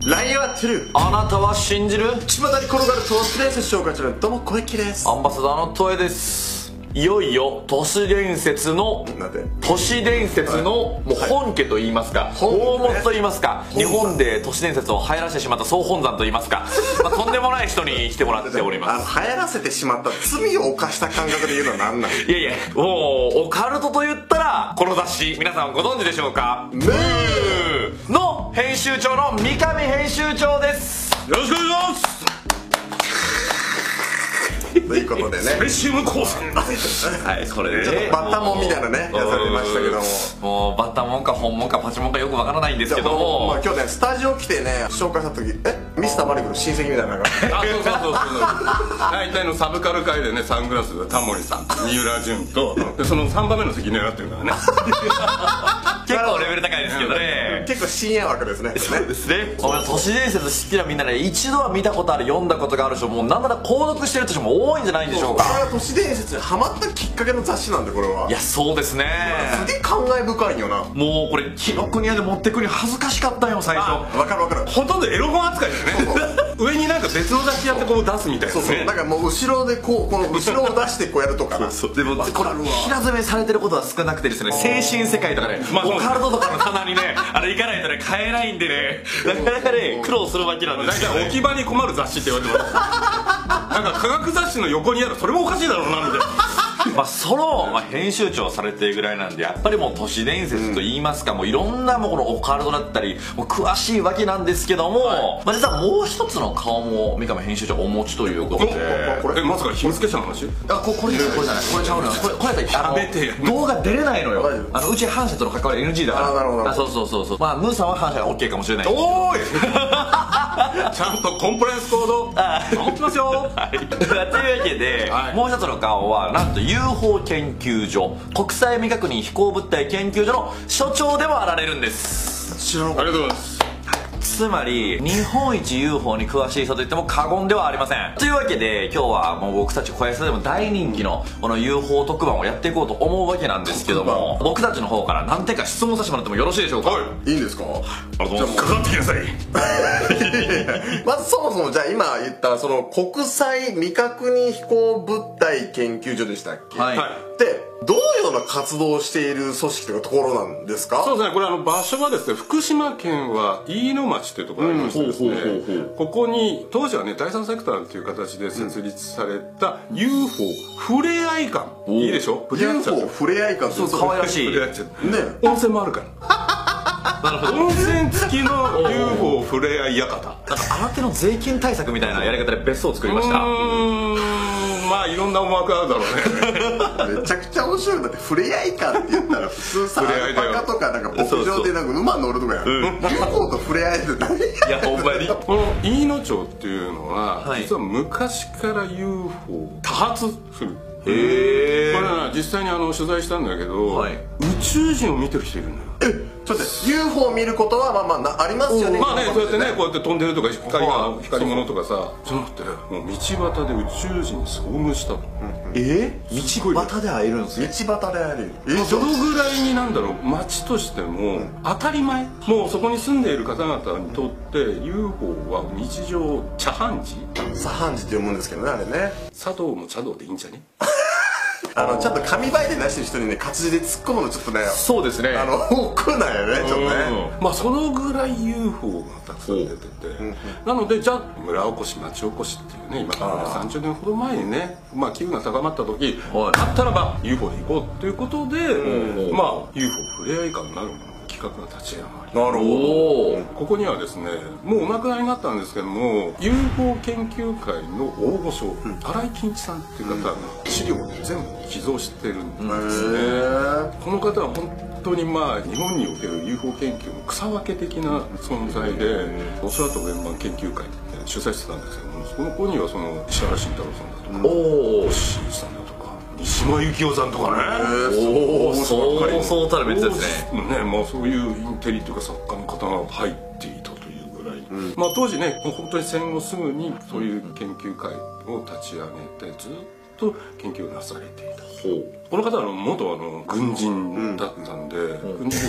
ラインはトゥルー。 あなたは信じる？ 巷に転がる都市伝説紹介中のどうも小池です。 アンバサダーのトエです。いよいよ都市伝説のなんで都市伝説のもう本家といいますか、大元といいますか、日本で都市伝説を流行らせてしまった総本山といいますか、とんでもない人に来てもらっております。 流行らせてしまった罪を犯した感覚で言うのは何なの？ いやいや、もうオカルトと言ったらこの雑誌、皆さんご存知でしょうか？ムーの編集長の三上編集長です。 よろしくお願いします。 ということでね、 スペシウム光線。 はい、これでちょっとバッタモンみたいなねやつが出ましたけども、 もうバッタモンか本物かパチモンかよくわからないんですけども、 まあ今日ねスタジオ来てね紹介した時ミスターマリックの親戚みたいな感じあ、そう大体のサブカル界でね、サングラスがタモリさん、三浦淳と、でその3番目の席狙ってるからね。 結構レベル高いですけどね。 結構深夜枠ですね。 そうですね。都市伝説好きなみんなで一度は見たことある、読んだことがある人もなんなら購読してる人も多いんじゃないんでしょうか。 これは都市伝説にハマったきっかけの雑誌なんで、これは。 いや、そうですね。 すげえ感慨深いよな。 もうこれ紀ノ国屋で持ってくに恥ずかしかったよ最初。 わかるわかる。 ほとんどエロ本扱いだよね。上になんか別の雑誌やってこう出すみたいな。 そうそう、なんかもう後ろでこう、この後ろを出してこうやるとかな。 でもこれ平積みされてることは少なくてですね、精神世界とかね、オカルトとかの棚にね、行かないとね買えないんでね、なかなかね苦労するわけなんですよ。 大体置き場に困る雑誌って言われてます。なんか科学雑誌の横にある、それもおかしいだろうなみたいな。 その、編集長をされてるぐらいなんで、やっぱりもう都市伝説と言いますか、もういろんなもうこのオカルトだったりもう詳しいわけなんですけども、実はもう一つの顔も三上編集長お持ちということで。 まさか秘密結社の話？ これじゃない、これちゃうのよ。これやったら動画出れないのよ。うち反社との関わり NG だから。 なるほど。 そう。まあムーさんは反社が OK かもしれない。 おーい。ちゃんとコンプライアンスコード守ってますよ。 というわけで、もう一つの顔はなんと UFO 研究所、国際未確認飛行物体研究所の所長でもあられるんです。 知らなかった。 ありがとうございます。 つまり日本一 UFO に詳しい人と言っても過言ではありません。というわけで今日はもう僕たち小安でも大人気のこの UFO 特番をやっていこうと思うわけなんですけども、僕たちの方から何点か質問させてもらってもよろしいでしょうか？ いいんですか？ じゃあかかってきなさい。 まずそもそもじゃあ今言ったその国際未確認飛行物体研究所でしたっけ？ はい。 でどのような活動をしている組織というかところなんですか？ そうですね、これ場所がですね、福島県は飯野町っていうところがありましてですね、ここに当時はね第三セクターっていう形で設立された UFO ふれあい館、いいでしょ？ UFO ふれあい館って可愛らしい。 触れ合っちゃってね、温泉もあるから。なるほど。温泉付きの UFO ふれあい館。 なんか新手の税金対策みたいなやり方で別荘を作りました。 まあいろんな思惑あるだろうね。 めちゃくちゃ面白い。だってふれあい館って言ったら普通さ、アルパカとかなんか牧場でなんか馬乗るとかやる。UFO とふれあいって何？ いやほんまにこの飯野町っていうのは、実は昔から UFO 多発する。これは実際に取材したんだけど、宇宙人を見てる人いるのよ。 ちょっと UFO を見ることはまあありますよね。 まあね、そうやってね、こうやって飛んでるとか光り物とかさ、じゃなくてもう道端で宇宙人に遭遇したの。 道端で会えるんですよ。 道端で会える。 そのぐらいになんだろう、街としても当たり前、もうそこに住んでいる方々にとって UFO は日常茶飯事、 茶飯事って読むんですけどね、あれね。 茶道も茶道でいいんじゃね？ ちゃんと紙媒体出してる人にね活字で突っ込むのちょっとね、 そうですね、 億なんよね、ちょっとね。 まあそのぐらい UFO がたくさん出てて、なのでじゃあ村おこし町おこしっていうね、今から30年ほど前にね、まあ機運が高まった時あったらば UFO で行こうということで、まあ UFO ふれあい館なるもの企画が立ち上がり、 なるほど。 ここにはですね、もうお亡くなりになったんですけども UFO 研究会の大御所、新井金一さんっていう方の資料を全部寄贈してるんですね。この方は本当にまあ日本における UFO 研究の草分け的な存在で、お空と円盤研究会って主催してたんですけども、その子にはその石原慎太郎さんだとか、星さんだとか三島由紀夫さんとかね、 そうたる別ですね。 まあそういうインテリというか作家の方が入っていたというぐらい、まあ当時ね、本当に戦後すぐにそういう研究会を立ち上げてずっと研究をなされていた。この方は元軍人だったんで、軍人で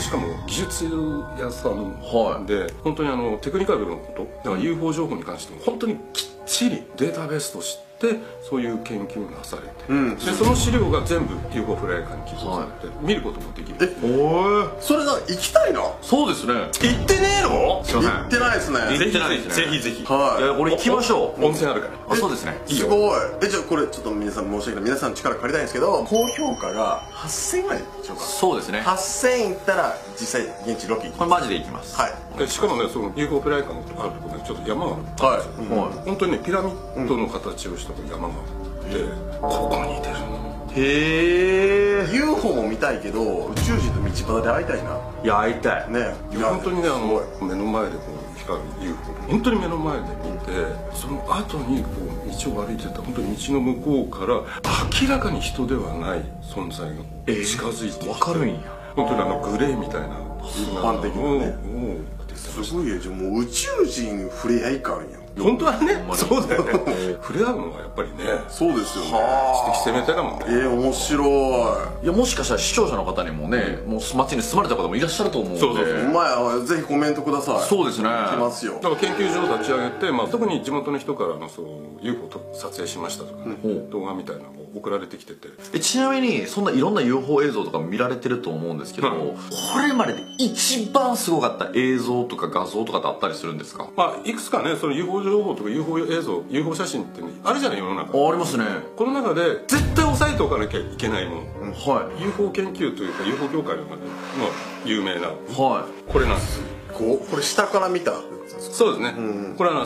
しかも技術屋さんで、本当にテクニカルなことだから UFO 情報に関しても本当にきっちりデータベースとしてそういう研究がなされて、でその資料が全部 UFO フライヤーに記録されて見ることもできる。 それ行きたいな。 そうですね。 行ってねえの？ すいません。 行ってないですね。 行ってないですね。 ぜひぜひ。 はいやこれ行きましょう。 温泉あるから。 あ、そうですね。 すごい。じゃあこれちょっと皆さん申し訳ない、皆さんの力借りたいんですけど、高評価が8000ぐらいでしょうか。 そうですね。 8000いったら実際現地ロケ行きます。 これマジで行きます。 はい。 でしかもね、その UFO フライヤーのあるところにちょっと山があるんですよ。 はい。 本当にねピラミッドの形をした山があって、ここに出るの。 へえ。UFO も見たいけど宇宙人と道端で会いたいな。 いや会いたい。 ね。 本当にね目の前でこう光る UFO 本当に目の前で見て、その後にこう道を歩いてた本当に道の向こうから明らかに人ではない存在が近づいてきて、 わかるんや。 本当にグレーみたいな一般的なね。すごいよ。じゃあもう宇宙人触れ合い感や。 本当はね、そうだよね。触れ合うのはやっぱりね、 そうですよね。 知的生命体だもんね。 面白い。 いやもしかしたら視聴者の方にもね、もう街に住まれた方もいらっしゃると思うんで。 そうそうそう。 お前ぜひコメントください。 そうですね。 来ますよ。 だから研究所を立ち上げて、特に地元の人からのUFO を撮影しましたとかね、動画みたいなのが送られてきてて。 ちなみにそんないろんな UFO 映像とか見られてると思うんですけど、これまでで一番すごかった映像とか画像とかってあったりするんですか？ いくつかね、その UFO 情報とか UFO 映像、UFO 写真ってあるじゃない世の中。 ありますね。 この中で絶対押さえておかなきゃいけないもの、 は UFO 研究というか UFO 業界の中で有名なはいこれなんです。 これ下から見た。 そうですね、これは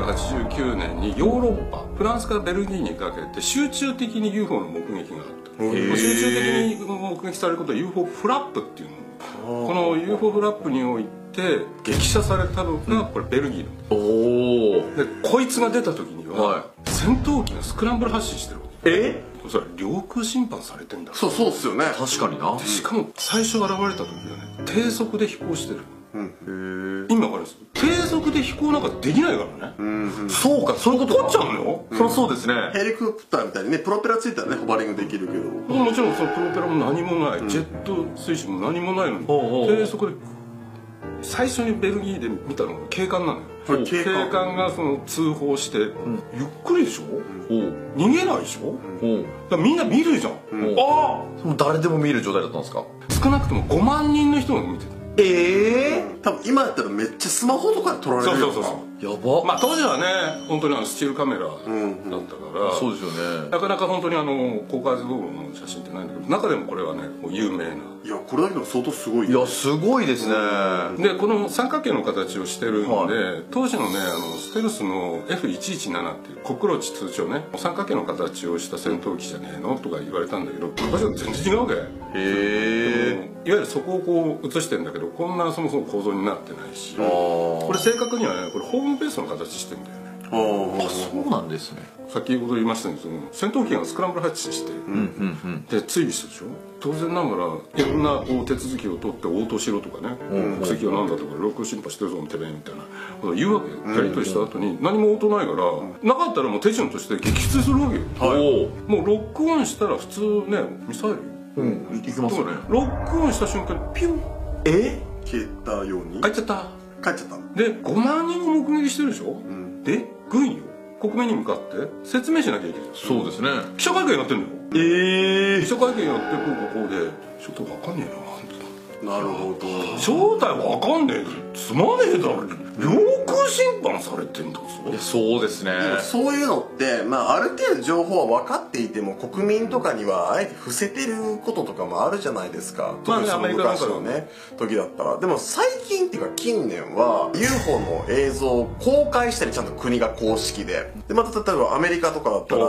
1989年にヨーロッパフランスからベルギーにかけて集中的に UFO の目撃があった。集中的に目撃されることは UFO フラップっていうの。この UFO フラップにおいて激写されたのがこれベルギーの。 おお。 でこいつが出た時には戦闘機がスクランブル発進してるわけ。それ領空侵犯されてんだ。 そうっすよね。 確かにな。 しかも最初現れた時はね低速で飛行してる。意味わかるんです。低速で飛行なんかできないからね。 そうか、そういうこと取っちゃうのよ。 そりゃそうですね。 ヘリコプターみたいにねプロペラついたらねホバリングできるけど、 もちろんそのプロペラも何もない、ジェット推進も何もないのに低速で。最初にベルギーで見たのが警官なのよ。警官がその通報して、ゆっくりでしょ、逃げないでしょ、だからみんな見るじゃん。 ああ、誰でも見る状態だったんですか？ 少なくとも5万人の人が見てた。 多分今やったらめっちゃスマホとかで撮られるよ。 そうやば。 当時はね本当にスチールカメラだったから、 そうですよね。 なかなか本当に公開道路の写真ってないんだけど、中でもこれはね有名な。 いやこれだけでも相当すごい。 いやすごいですね。 でこの三角形の形をしてるんで、当時のねステルスの F117 っていうコクロチ通称ね三角形の形をした戦闘機じゃねえのとか言われたんだけど、これは全然違うわけ。いわゆるそこをこう映してるんだけど、こんなそもそも構造になってないし、これ正確にはねこれホームベースの形してるんだよね。 あ、そうなんですね。 先ほど言いましたように戦闘機がスクランブル発進してで追尾したでしょ。当然ながらいろんな手続きを取って応答しろとかね、国籍は何だとか領空侵犯してるぞてめえみたいなことを言うわけ。やり取りした後に何も応答ないから、なかったらもう手順として撃墜するわけよ。もうロックオンしたら普通ねミサイル行きますよね。 ロックオンした瞬間にピュン消えたように帰っちゃった。 帰っちゃった。 で5万人を目撃してるでしょ。で軍よ国民に向かって説明しなきゃいけない。 そうですね。 記者会見やってんのよ。記者会見やってこうでちょっと分かんねえな。 なるほど。 正体分かんねえつまねえだろ。領空侵犯されてんだぞ。 いやそうですね。 そういうのってある程度情報は分かっていても国民とかにはあえて伏せてることとかもあるじゃないですか。特にその昔のね時だったら。でも最近っていうか近年は UFO の映像を公開したりちゃんと国が公式でまた例えばアメリカとかだったら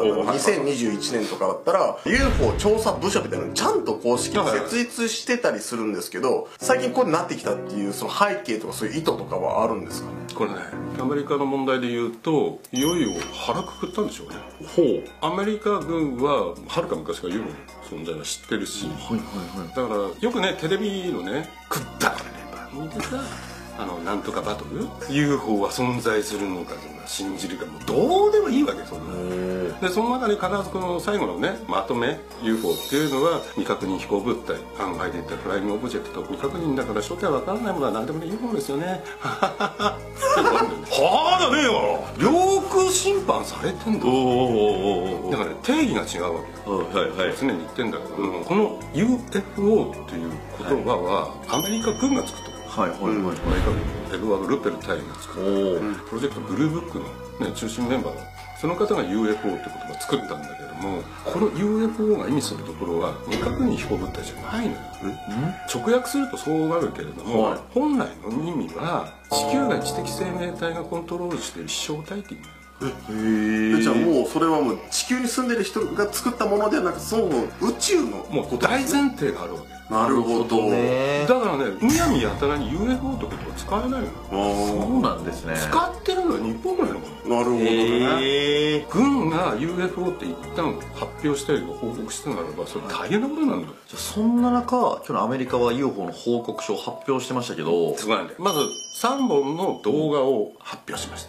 2021年とかだったら UFO 調査部署みたいなのちゃんと公式に設立してたりするんですけど、最近こうなってきたっていうその背景とかそういう意図とかはあるんですかね。 これねアメリカの問題で言うといよいよ腹くくったんでしょうね。アメリカ軍ははるか昔から UFO の存在は知ってるし、だからよくねテレビのねくだらねえ番組でさなんとかバトル UFO は存在するのかとか信じるかもうどうでもいいわけそんなでその中で必ずこの最後のねまとめ UFO っていうのは未確認飛行物体案外で言ったらフライングオブジェクト未確認だから正体は分からないものは何でもね UFO ですよねはあだねよ領空侵犯されてんだだから、ね、定義が違うわけ常に言ってんだけどもこの UFO っていう言葉はアメリカ軍が作ったアメリカ軍エドワード・ルペル大尉が作ったプロジェクトブルーブックの、ね、中心メンバーその方が UFO って言葉を作ったんだけどもこの UFO が意味するところは未確認飛行物体じゃないのよ直訳するとそうなるけれども、本来の意味は地球外知的生命体がコントロールしている飛翔体って意味じゃあもうそれはもう地球に住んでる人が作ったものではなくその宇宙のもう大前提があるわけなるほどねだからねむやみやたらに UFO ってことは使えないのそうなんですね使ってるのは日本ぐらいのものなるほどね軍が UFO って一旦発表したり報告したならばそれ大変なことなんだよじゃあそんな中今日のアメリカは UFO の報告書を発表してましたけどすごいねまず3本の動画を発表しました、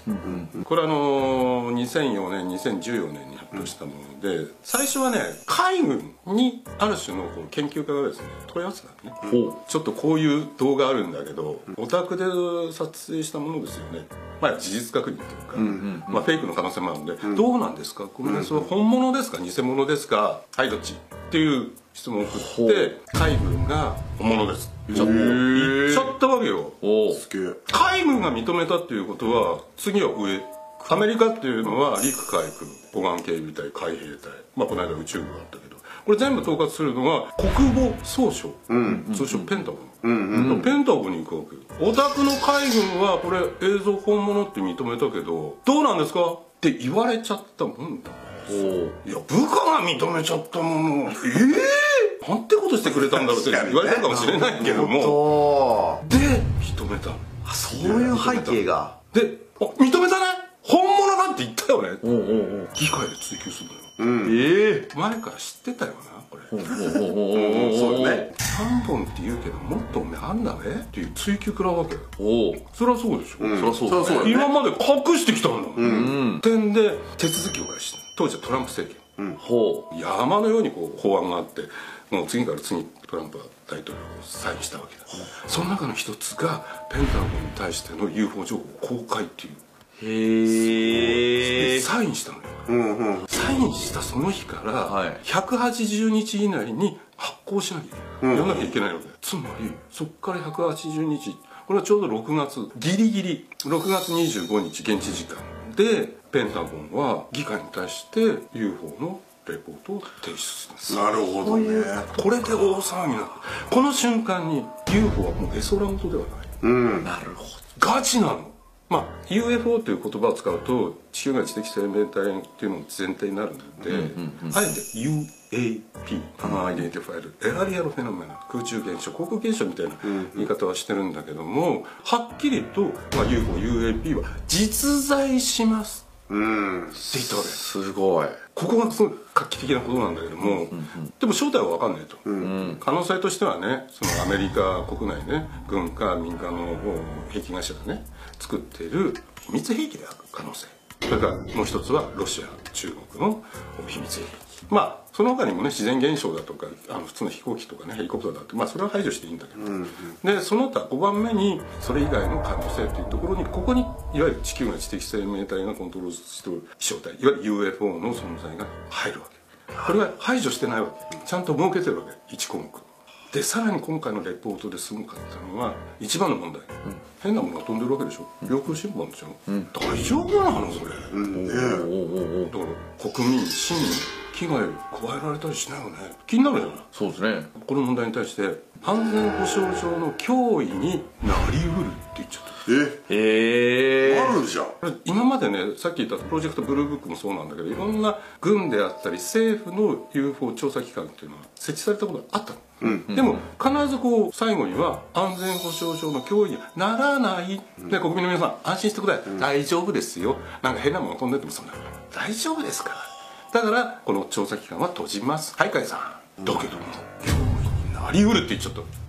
これ2004年2014年に発表したもので、最初はね海軍にある種のこう研究家がですね問い合わせたのねちょっとこういう動画あるんだけどお宅で撮影したものですよねまあ事実確認というか、まあ、フェイクの可能性もあるので、どうなんですかこれそれ本物ですか偽物ですかはいどっちっていう質問を送って海軍が本物です言っちゃったわけよすげえ海軍が認めたっていうことは次は上アメリカっていうのは陸海空護岸警備隊海兵隊まあこの間宇宙軍があったけどこれ全部統括するのが国防総省、通称ペンタゴン、ペンタゴンに行くわけお宅の海軍はこれ映像本物って認めたけどどうなんですかって言われちゃったもんだいや部下が認めちゃったものなんてことしてくれたんだろうって言われたかもしれないけどもで認めたそういう背景がで認めたね本物だって言ったよね議会で追及するのよ前から知ってたよなこれそうね 3本って言うけどもっとあんだべっていう追及食らうわけよそりゃそうでしょそりゃそう今まで隠してきたんだ点で手続きを開始した当時はトランプ政権山のようにこう法案があってもう次から次にトランプ大統領をサインしたわけだその中の一つがペンタゴンに対しての UFO 情報公開っていうサインしたのよ、サインしたその日から180日以内に発行しなきゃいけない、やらなきゃいけないわけつまりそっから180日これはちょうど6月ギリギリ6月25日現地時間でペンタゴンは議会に対して UFO のレポートを提出するんですなるほどねこれで大騒ぎになるこの瞬間に UFO はもう絵空事ではないなるほどガチなのまあ UFO という言葉を使うと地球外知的生命体っていうのが前提になるのであえて UAP Unidentified Aerial Phenomena 空中現象航空現象みたいな言い方はしてるんだけどもはっきりと、UFO、UAP は実在しますって言ったわけすごいここがすごい画期的なことなんだけども、でも正体は分かんないと、可能性としてはねそのアメリカ国内ね軍か民間の兵器会社がね作っている秘密兵器である可能性それからもう一つはロシア中国の秘密兵器その他にもね自然現象だとか普通の飛行機とかねヘリコプターだってそれは排除していいんだけど、でその他5番目にそれ以外の可能性っていうところにここにいわゆる地球外知的生命体がコントロールしている飛翔体いわゆる UFO の存在が入るわけこれは排除してないわけちゃんと設けてるわけ1項目でさらに今回のレポートですごかったのは一番の問題、変なものが飛んでるわけでしょ領空侵犯でしょ、大丈夫なのそれ、だから国民市民危害加えられたりしないよね気になるじゃないそうですねこの問題に対して安全保障上の脅威になりうるって言っちゃったあるじゃん今までねさっき言ったプロジェクトブルーブックもそうなんだけどいろんな軍であったり政府の UFO 調査機関っていうのは設置されたことがあったの、でも必ずこう最後には安全保障上の脅威にならない、で国民の皆さん安心してください、大丈夫ですよなんか変なもの飛んでってもそんな大丈夫ですからだからこの調査機関は閉じますはい甲斐さんだけども脅威になりうるって言っちゃった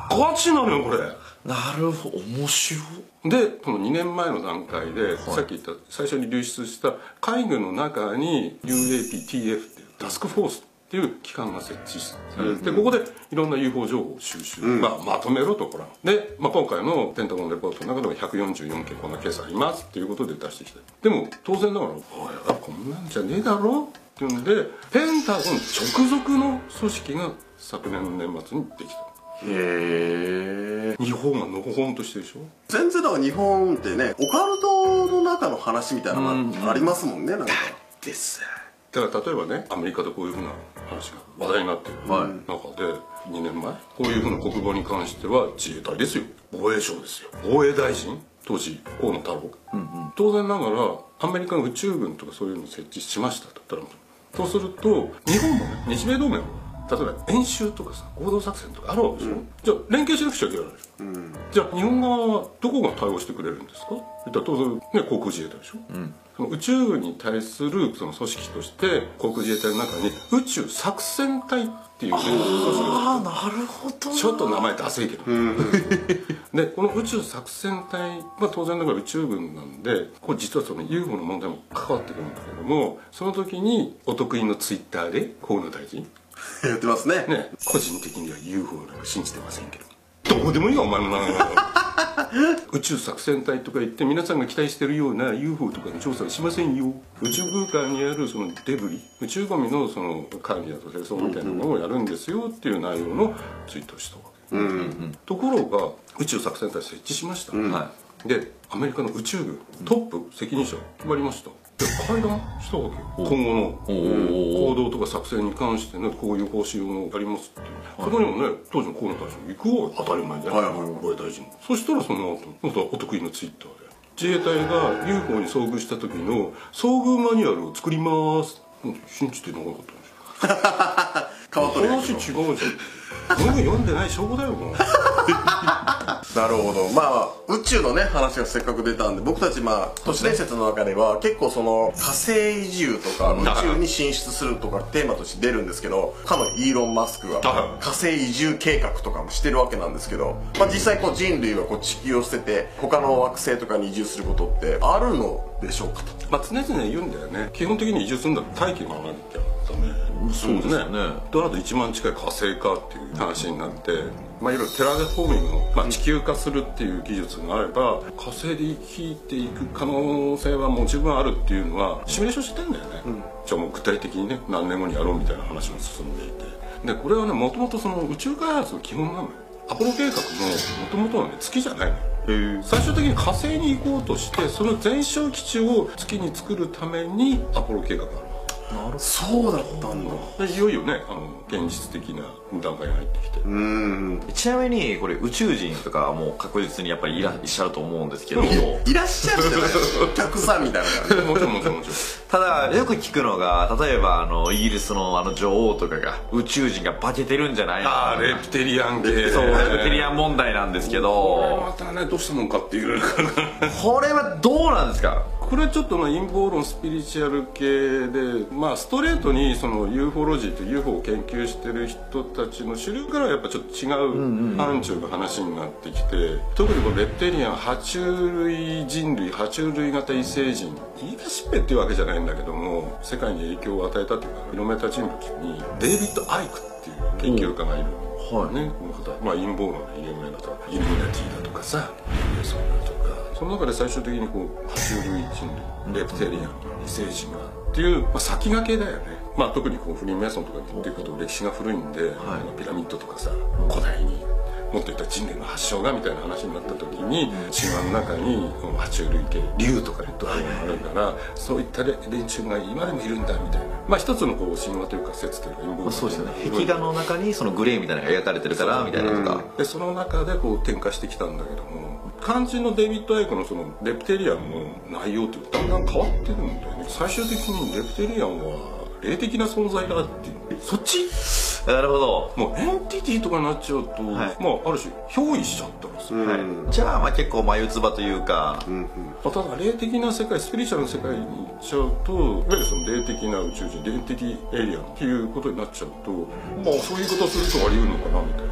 ガチなのよこれ。 なるほど、面白い。 でこの2年前の段階で、さっき言った最初に流出した海軍の中に UAPTF っていうタスクフォースっていう機関が設置されて、ここでいろんな UFO 情報を収集、まとめろと。これで、今回のペンタゴンレポートの中でも144件こんなケースありますっていうことで出してきて、でも当然ながら「おいこんなんじゃねえだろ」っていうんで、ペンタゴン直属の組織が昨年の年末にできた。 へえ。 日本がのほほんとしてるでしょ。 全然だから日本ってね、オカルトの中の話みたいなのがありますもんね、なんか。 ですだから例えばね、アメリカでこういうふうな話が話題になっている中で、2年前こういうふうな国防に関しては自衛隊ですよ、防衛省ですよ、防衛大臣当時河野太郎、当然ながらアメリカの宇宙軍とかそういうのを設置しましたと言ったら、そうすると日本もね、日米同盟も例えば演習とかさ、合同作戦とかあるわけでしょ、じゃあ連携しなくちゃいけないでしょ、じゃあ日本側はどこが対応してくれるんですかって言ったら当然ね、航空自衛隊でしょ、その宇宙軍に対するその組織として航空自衛隊の中に宇宙作戦隊っていう組織がああ、なるほど。 ちょっと名前ダセいけど、でこの宇宙作戦隊は当然ながら宇宙軍なんで、これ実はその UFO の問題も関わってくるんだけども、その時にお得意のツイッターで河野大臣やってますね。 ね、個人的には UFO なんか信じてませんけど、どうでもいいよお前の名前宇宙作戦隊とか言って皆さんが期待してるような UFO とかの調査はしませんよ。宇宙空間にあるそのデブリ、宇宙ゴミのその管理だと清掃みたいなものをやるんですよっていう内容のツイートをしたわけ、ところが宇宙作戦隊設置しました、でアメリカの宇宙軍トップ責任者決まりました。で会談したわけよ、今後の行動とか作戦に関してね、こういう方針をやりますっていう、そこにもね当時の河野大臣行くわ、当たり前じゃない、防衛大臣。そしたらその後またお得意のツイッターで自衛隊が UFO に遭遇した時の遭遇マニュアルを作ります信じてなかったんですよ。 変わっとるやん話違うじゃん、僕読んでない証拠だよもう。 なるほど。まあ宇宙のね話がせっかく出たんで、僕たち都市伝説の中では結構その火星移住とか宇宙に進出するとかテーマとして出るんですけど、かのイーロン・マスクが火星移住計画とかもしてるわけなんですけど、実際こう人類はこう地球を捨てて他の惑星とかに移住することってあるのでしょうかと。 常々言うんだよね、基本的に移住するんだったら大気が上がらなきゃダメ。 そうですよね。 となると1万近い火星かっていう話になって、いろいろテラフォーミングの、地球化するっていう技術があれば火星で生きていく可能性はもう十分あるっていうのはシミュレーションしてんだよね、じゃあもう具体的にね何年後にやろうみたいな話も進んでいて、でこれはねもともとその宇宙開発の基本なのよ。アポロ計画のもともとはね月じゃないのよ。最終的に火星に行こうとして、その前哨基地を月に作るためにアポロ計画がある。 そうだったんだ。 でいよいよね現実的な段階に入ってきて、 ちなみにこれ宇宙人とかはもう確実にやっぱりいらっしゃると思うんですけど、 いらっしゃるじゃないお客さんみたいな感じ。 もちろんもちろんもちろん。 ただよく聞くのが、例えばイギリスの女王とかが宇宙人が化けてるんじゃないの、 レプテリアン系、 そうレプテリアン問題なんですけど、 またねどうしたもんかっていうこれはどうなんですか。 これちょっと陰謀論スピリチュアル系で、ストレートにその UFO ロジーと UFO を研究してる人たちの主流からはやっぱちょっと違う範疇の話になってきて、特にこのレプテリアン、爬虫類人類、爬虫類型異星人、言い出しっぺっていうわけじゃないんだけども、世界に影響を与えたというか広めた人物にデイビッド・アイクっていう研究家がいる、ね、この方、陰謀論で有名なイルミナティだとかさ、そうだとか、その中で最終的にこう爬虫類人類、レプテリアン、異星人がっていう、先駆けだよね。特にこうフリーメイソンとか言っていくと歴史が古いんで、ピラミッドとかさ、古代にもっと言ったら人類の発祥がみたいな話になった時に、神話の中にこの爬虫類系竜とかいうところがあるから、そういった連中が今でもいるんだみたいな、一つのこう神話というか説というか陰謀論、 そうですよね。壁画の中にそのグレーみたいなのが描かれてるからみたいなとか、 でその中でこう展開してきたんだけども、肝心のデイビッド・アイクのそのレプテリアンの内容ってだんだん変わってるんだよね。最終的にレプテリアンは霊的な存在だっていう、そっちなるほど。 もうエンティティとかになっちゃうと、ある種憑依しちゃったんですよ、 じゃあ結構眉唾というか、 ただ霊的な世界、スピリチュアルの世界に行っちゃうと、いわゆるその霊的な宇宙人、エンティティエイリアンっていうことになっちゃうと、そういうことするとあり得るのかなみたいな、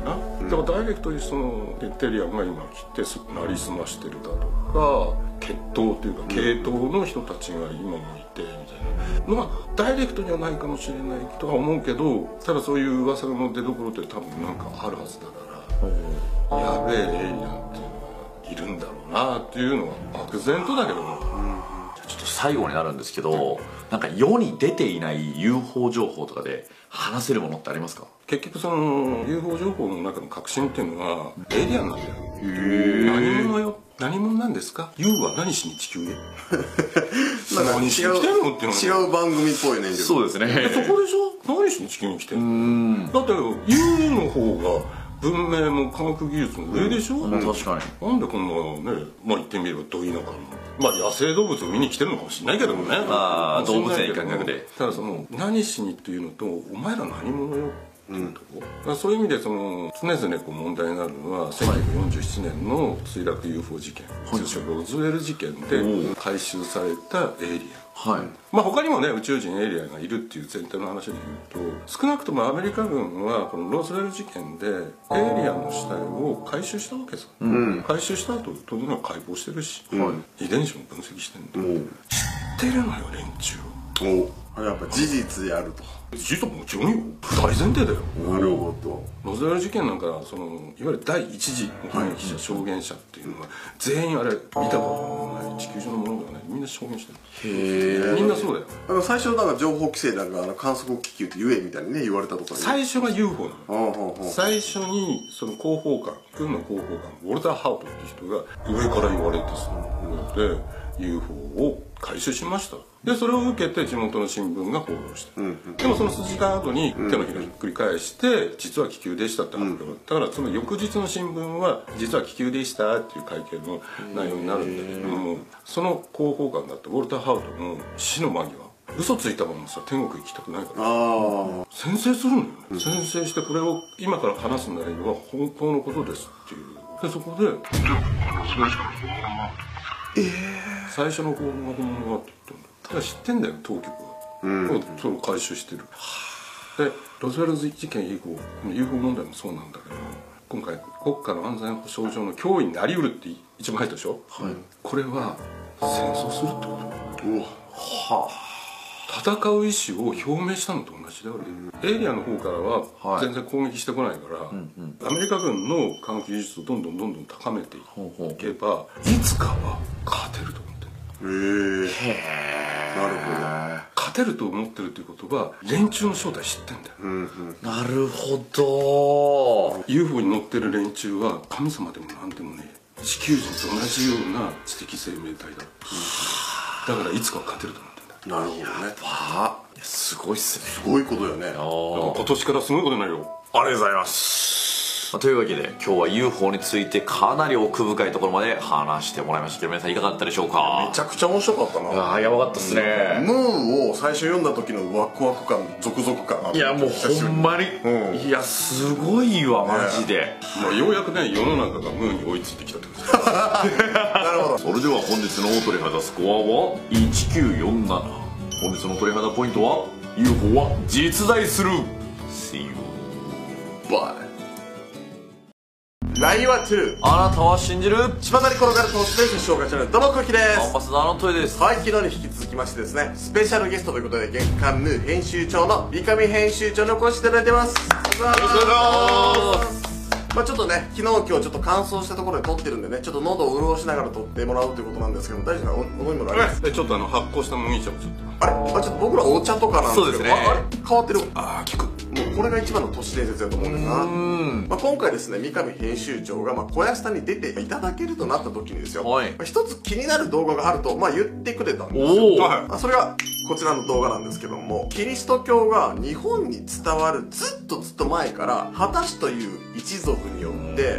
だからダイレクトにそのレッテリアンが今来てなりすましてるだとか、血統というか系統の人たちが今もいてみたいなのはダイレクトにはないかもしれないとは思うけど、ただそういう噂の出どころって多分なんかあるはずだから、やべえエイリアンっていうのはいるんだろうなっていうのは漠然とだけども。 ちょっと最後になるんですけど、なんか世に出ていない UFO 情報とかで話せるものってありますか？ 結局その UFO 情報の中の核心っていうのはエイリアンなんだよ。何者よ、何者なんですか？ U は何しに地球へ何しに来てんのっていうの違う番組っぽいね。 そうですね。 そこでしょ、何しに地球に来てんの？だって U の方が文明も科学技術も上でしょ。 確かに。 なんでこんなね、まあ言ってみればど田舎のまあ野生動物を見に来てるのかもしれないけどもね。 動物園感覚で。 ただその何しにっていうのとお前ら何者よっていうとこ、そういう意味でその常々こう問題になるのは1947年の墜落 UFO 事件、通称ロズウェル事件で回収されたエイリアン。まあ他にもね宇宙人エイリアンがいるっていう前提の話で言うと、少なくともアメリカ軍はこのロズウェル事件でエイリアンの死体を回収したわけさ。回収した後とにかく解剖してるし、遺伝子も分析してるんで知ってるのよ連中を。 やっぱ事実であると。 事実はもちろんよ、大前提だよ。 なるほど。 ロズウェル事件なんかそのいわゆる第一次目撃者、証言者っていうのは全員あれ見たことのない地球上のものではない、みんな証言してる。みんなそうだよ。 最初なんか情報規制なんか観測気球って言えみたいにね言われたとか。 最初が UFO なの。 の最初にその広報官、軍の広報官ウォルター・ハウトっていう人が上から言われてその上で UFO を回収しました。でそれを受けて地元の新聞が報道して、でもその数時間後に手のひらひっくり返して実は気球でしたって発表があったから、その翌日の新聞は実は気球でしたっていう会見の内容になるんだけども、その広報官だったウォルター・ハウトの死の間際、嘘ついたままさ天国行きたくないから宣誓するのよね。宣誓してこれを今から話す内容は本当のことですっていう。でそこで最初の報道が本物だって言ったんだ。ただ知ってんだよ当局は、それを回収してる。でロズウェル事件以降 UFO 問題もそうなんだけど、今回国家の安全保障上の脅威になりうるって一番入ったでしょ、これは戦争するってこと。戦う意思を表明したのと同じだよ。エイリアンの方からは全然攻撃してこないから、アメリカ軍の科学技術をどんどん高めていけばいつかは勝てると思ってる。なるほど。勝てると思ってるっていうことは連中の正体知ってんだよ。 なるほど。 UFO に乗ってる連中は神様でもなんでもね地球人と同じような知的生命体だ。だからいつかは勝てると思ってるんだ。 なるほどね。 すごいっすね。 すごいことよね。 今年からすごいことになるよ。 ありがとうございます。 というわけで今日は UFO についてかなり奥深いところまで話してもらいましたけど、皆さんいかがだったでしょうか？ めちゃくちゃ面白かったな。 やばかったっすね。 ムーを最初読んだ時のワクワク感、続々感。 いやもうほんまに、いやすごいわマジで、 まあようやくね世の中がムーに追いついてきたってことです。 なるほど。 それでは本日の鳥肌スコアは1947。本日の鳥肌ポイントは UFO は実在する。 See you bye。 ラインは2。 あなたは信じる？ 巷に転がる投資で紹介チャンネル、どうもこきでアンす。 バサダーのトイです。 はい、昨日に引き続きましてですね、スペシャルゲストということで月刊ムー編集長の三上編集長にお越しいただいてます。よろしくお願いします。まあちょっとね、昨日今日ちょっと乾燥したところで撮ってるんでね、ちょっと喉を潤しながら撮ってもらうということなんですけど、大丈夫なお飲み物あります？ でちょっと発酵した麦茶をちょっと。 あれ、ちょっと僕らお茶とかなんですけど、 そうですねあれ変わってる。 聞く。 もうこれが一番の都市伝説だと思うんだよな。まあ今回ですね、三上編集長が小安さんに出ていただけるとなった時にですよ、一つ気になる動画があると言ってくれたんですよ。それがこちらの動画なんですけども、キリスト教が日本に伝わるずっと前から、秦氏という一族によって 、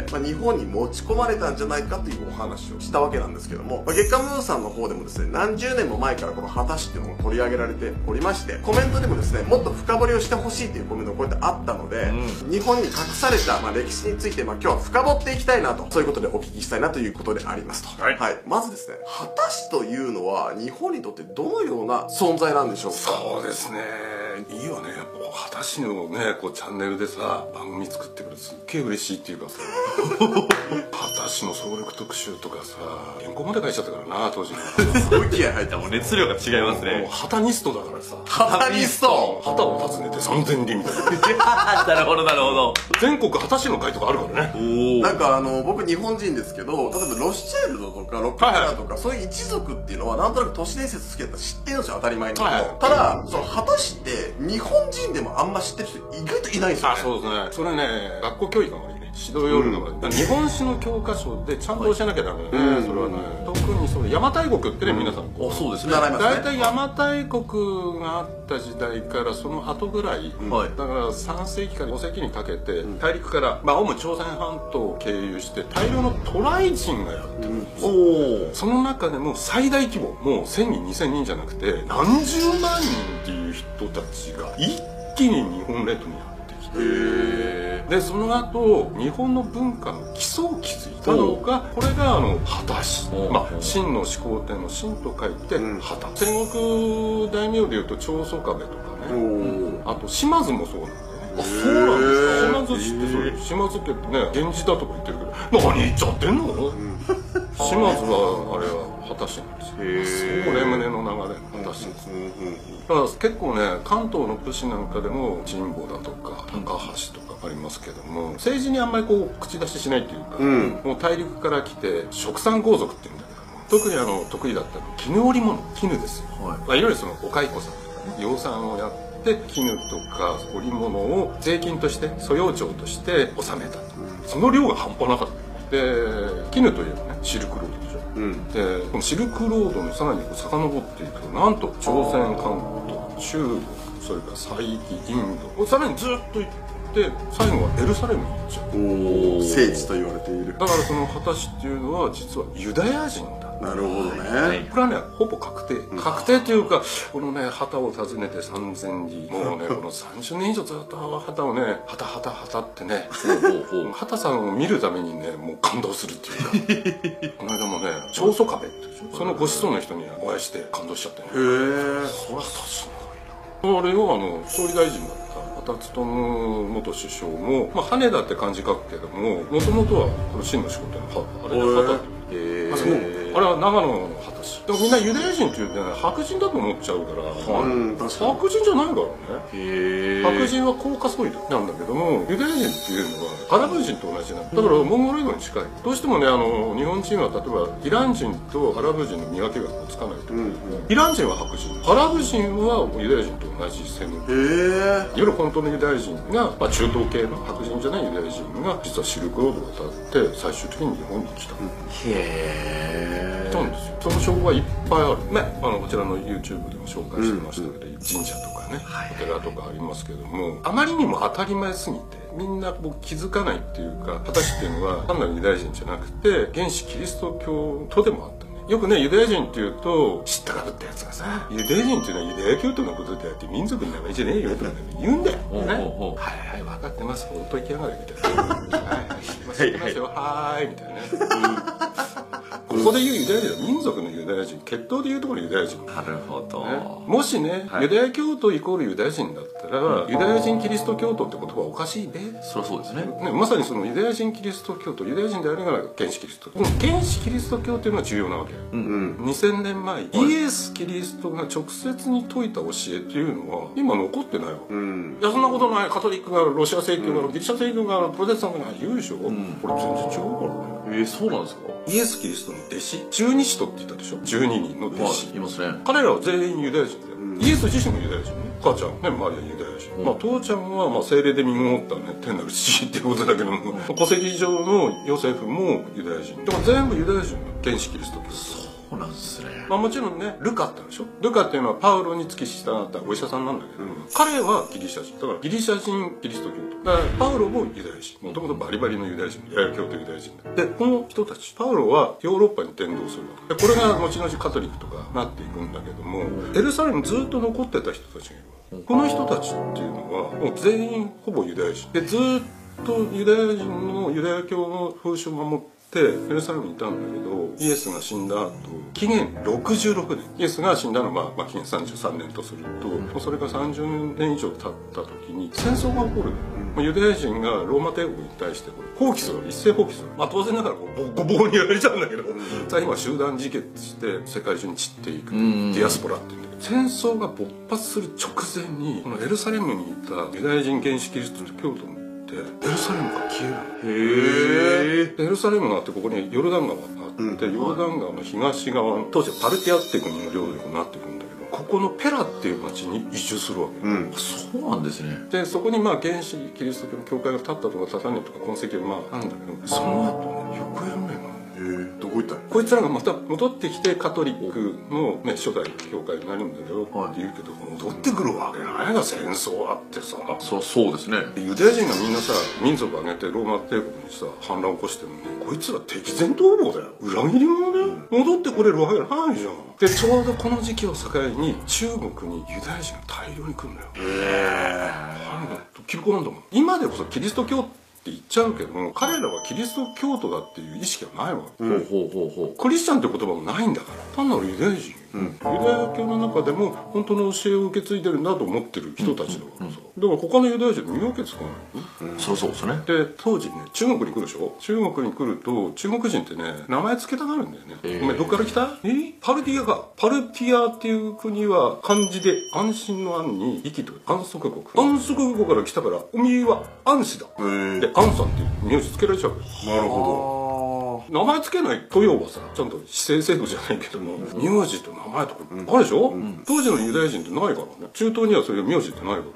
日本に持ち込まれたんじゃないかというお話をしたわけなんですけども、月刊ムーさんの方でもですね、何十年も前からこの果たしっていうのが取り上げられておりまして、コメントでもですね、もっと深掘りをしてほしいというコメントがこうやってあったので、日本に隠された、歴史について、今日は深掘っていきたいなと、そういうことでお聞きしたいなということでありますと。はい。まずですね、果たしというのは日本にとってどのような存在なんでしょうか？ そうですね、いいよね。やっぱ果たしのね、こうチャンネルでさ、番組作ってくれてすっげえ嬉しいっていうかさ果たしの総力特集とかさ、原稿まで書いちゃったからな、当時すごい気合入った。 もう熱量が違いますね。 もう旗ニストだからさ、 旗ニスト、 旗を訪ねて3000里みたいななるほどなるほど。 全国果たしの会とかあるからね。 なんか僕日本人ですけど、例えばロスチェルドとかロックフェラーとか、そういう一族っていうのはなんとなく都市伝説好きだったら知ってるんですよ、当たり前に。ただその果たして日本人でもあんま知ってる人意外といないんですよね。 そうですね。それね、学校教育が悪いね。指導要領が悪い。日本史の教科書でちゃんと教えなきゃダメだね。それはね。特にそう邪馬台国ってね、皆さんそうですね。 習いますね。 大体邪馬台国があった時代からその後ぐらい、だから3世紀から5世紀にかけて大陸から主に朝鮮半島を経由して大量の渡来人がやってるんですよ。その中でも最大規模、もう1000人2000人じゃなくて何十万人っていう人たちが一気に日本列島にやってきて、でその後日本の文化の基礎を築いたのが、これが果たし、秦の始皇帝の秦と書いて果た。戦国大名でいうと長宗我部とかね、あと島津もそうなんだよね。そうなんですか。島津氏ってそういう島津家ってね、源氏だとか言ってるけど、何言っちゃってんの？島津はあれは果たしなんですよ。これ胸の流れ果たしです。だから結構ね、関東の武士なんかでも神保だとか高橋とかありますけども、政治にあんまりこう口出ししないっていうか、もう大陸から来て殖産皇族っていうんだけども、特に得意だったのは絹織物、絹ですよ。いわゆるそのお蚕さんとかね、養蚕をやって絹とか織物を税金として租用徴として納めたと。その量が半端なかった。で絹といえばね、シルクロードでしょ。でこのシルクロードのさらに遡っていくと、なんと朝鮮半島、中国、それから西域、インド、さらにずっと行って最後はエルサレムに行っちゃう。 聖地と言われている。 だからその果たしっていうのは実はユダヤ人だ。 なるほどね。 これはね、ほぼ確定。確定というか、このね、旗を訪ねて3000里。もうね、この30年以上ずっと旗をね、旗ってね、旗さんを見るためにね、もう感動するっていうか。この間もね、長宗我部ってそのご子孫の人にお会いして感動しちゃってね。それはすごいな。あれを総理大臣だった羽田孜元首相も、羽田って漢字書くけども、もともとはこの秦の始皇帝のあれで旗って。あれは長野の果たし。でもみんなユダヤ人っていうとね、白人だと思っちゃうから、白人じゃないからね。白人はコーカソイドなんだけども、ユダヤ人っていうのはアラブ人と同じなんだ。だからモンゴロイドに近い。どうしてもね、日本人は例えばイラン人とアラブ人の見分けがつかないと。イラン人は白人、アラブ人はユダヤ人と同じ専門。いわゆる本当のユダヤ人が、中東系の白人じゃないユダヤ人が実はシルクロードを渡って最終的に日本に来た。なんですよ。その証拠はいっぱいあるね。こちらの YouTube でも紹介してましたけど、神社とかね、お寺とかありますけども、あまりにも当たり前すぎてみんな気づかないっていうか、果たしっていうのは単なるユダヤ人じゃなくて原始キリスト教徒でもあったね。よくね、ユダヤ人っていうと知ったかぶったやつがさ、ユダヤ人っていうのはユダヤ教徒のことであって民族の名前じゃねえよとか言うんだよね。はい分かってます、ほっといきやがれみたいな。知ってますよ、はーいみたいなね。ここで言うユダヤ人は民族のユダヤ人、血統で言うところのユダヤ人。 なるほど。 もしね、ユダヤ教徒イコールユダヤ人だったら、ユダヤ人キリスト教徒って言葉はおかしいべ。 そりゃそうですね。 まさにそのユダヤ人キリスト教徒、ユダヤ人であるから原始キリスト。この原始キリスト教っていうのは重要なわけ。2000年前、イエス・キリストが直接に説いた教えっていうのは今残ってないわけ。いやそんなことない、カトリックがロシア正教がギリシャ正教がプロテスタントが言うでしょ。これ全然違うからね。 そうなんですか。 イエス・キリストの弟子、十二使徒って言ったでしょ。12人の弟子、 いますね。 彼らは全員ユダヤ人だよ。イエス自身もユダヤ人ね。母ちゃんね、マリアユダヤ人。父ちゃんは精霊で身ごもったね、天なる父っていうことだけども、戸籍上のヨセフもユダヤ人。だから全部ユダヤ人の原始キリスト教。 そうなんですね。 まあもちろんね、ルカってあるでしょ。ルカっていうのはパウロに付き従ったお医者さんなんだけど、彼はギリシャ人。だからギリシャ人キリスト教徒。だからパウロもユダヤ人。もともとバリバリのユダヤ人。ユダヤ教とユダヤ人だ。で、この人たち、パウロはヨーロッパに伝道するわけ。で、これが後々カトリックとかなっていくんだけども、エルサレムにずっと残ってた人たちがいる。この人たちっていうのは、もう全員ほぼユダヤ人。で、ずっとユダヤ人のユダヤ教の風習を守って、エルサレムにいたんだけど、イエスが死んだ後、紀元66年、イエスが死んだのは、紀元33年とすると、それが30年以上経った時に戦争が起こる。ユダヤ人がローマ帝国に対して放棄する、一斉放棄する。当然ながらボコボコにやられちゃうんだけど、さあ今集団自決して世界中に散っていく、ディアスポラっていうんだけど、戦争が勃発する直前に、このエルサレムにいたユダヤ人原始キリスト教徒エルサレムが消える。エルサレムがあって、ここにヨルダン川があって、ヨルダン川の東側、当時はパルティアっていう国の領土になってくるんだけど、ここのペラっていう町に移住するわけ。 そうなんですね。 でそこに原始キリスト教の教会が建ったとか建たねえとか痕跡があるんだけど、その後ね、行方不明なの。 どこ行ったの？ こいつらがまた戻ってきてカトリックの、初代教会になるんだけど、って言うけど、戻ってくるわけないが、戦争あってさ。 そうですね。 ユダヤ人がみんなさ、民族を挙げてローマ帝国にさ、反乱を起こしてるのに、こいつら敵前逃亡だよ。裏切り者だよ。戻ってこれるわけないじゃん。で、ちょうどこの時期を境に、中国にユダヤ人が大量に来るんだよ。キリコなんだもん。今でこそキリスト教って言っちゃうけども、彼らはキリスト教徒だっていう意識はないわけ。クリスチャンって言葉もないんだから、単なるユダヤ人。ユダヤ教の中でも本当の教えを受け継いでるんだと思ってる人たちだからさ。だから他のユダヤ人見分けつかない。 そうですね。 で、当時ね、中国に来るでしょ。中国に来ると、中国人ってね、名前付けたがるんだよね。お前どっから来た？パルティアか。パルティアっていう国は漢字で安心の安に息と安息国。安息国から来たから、おみは安氏だ。で、安さんっていう名字付けられちゃうわけ。 なるほど。 名前付けないと要はさ、ちゃんと指定制度じゃないけども、名字と名前とかあるでしょ。当時のユダヤ人ってないからね。中東にはそういう名字ってないから。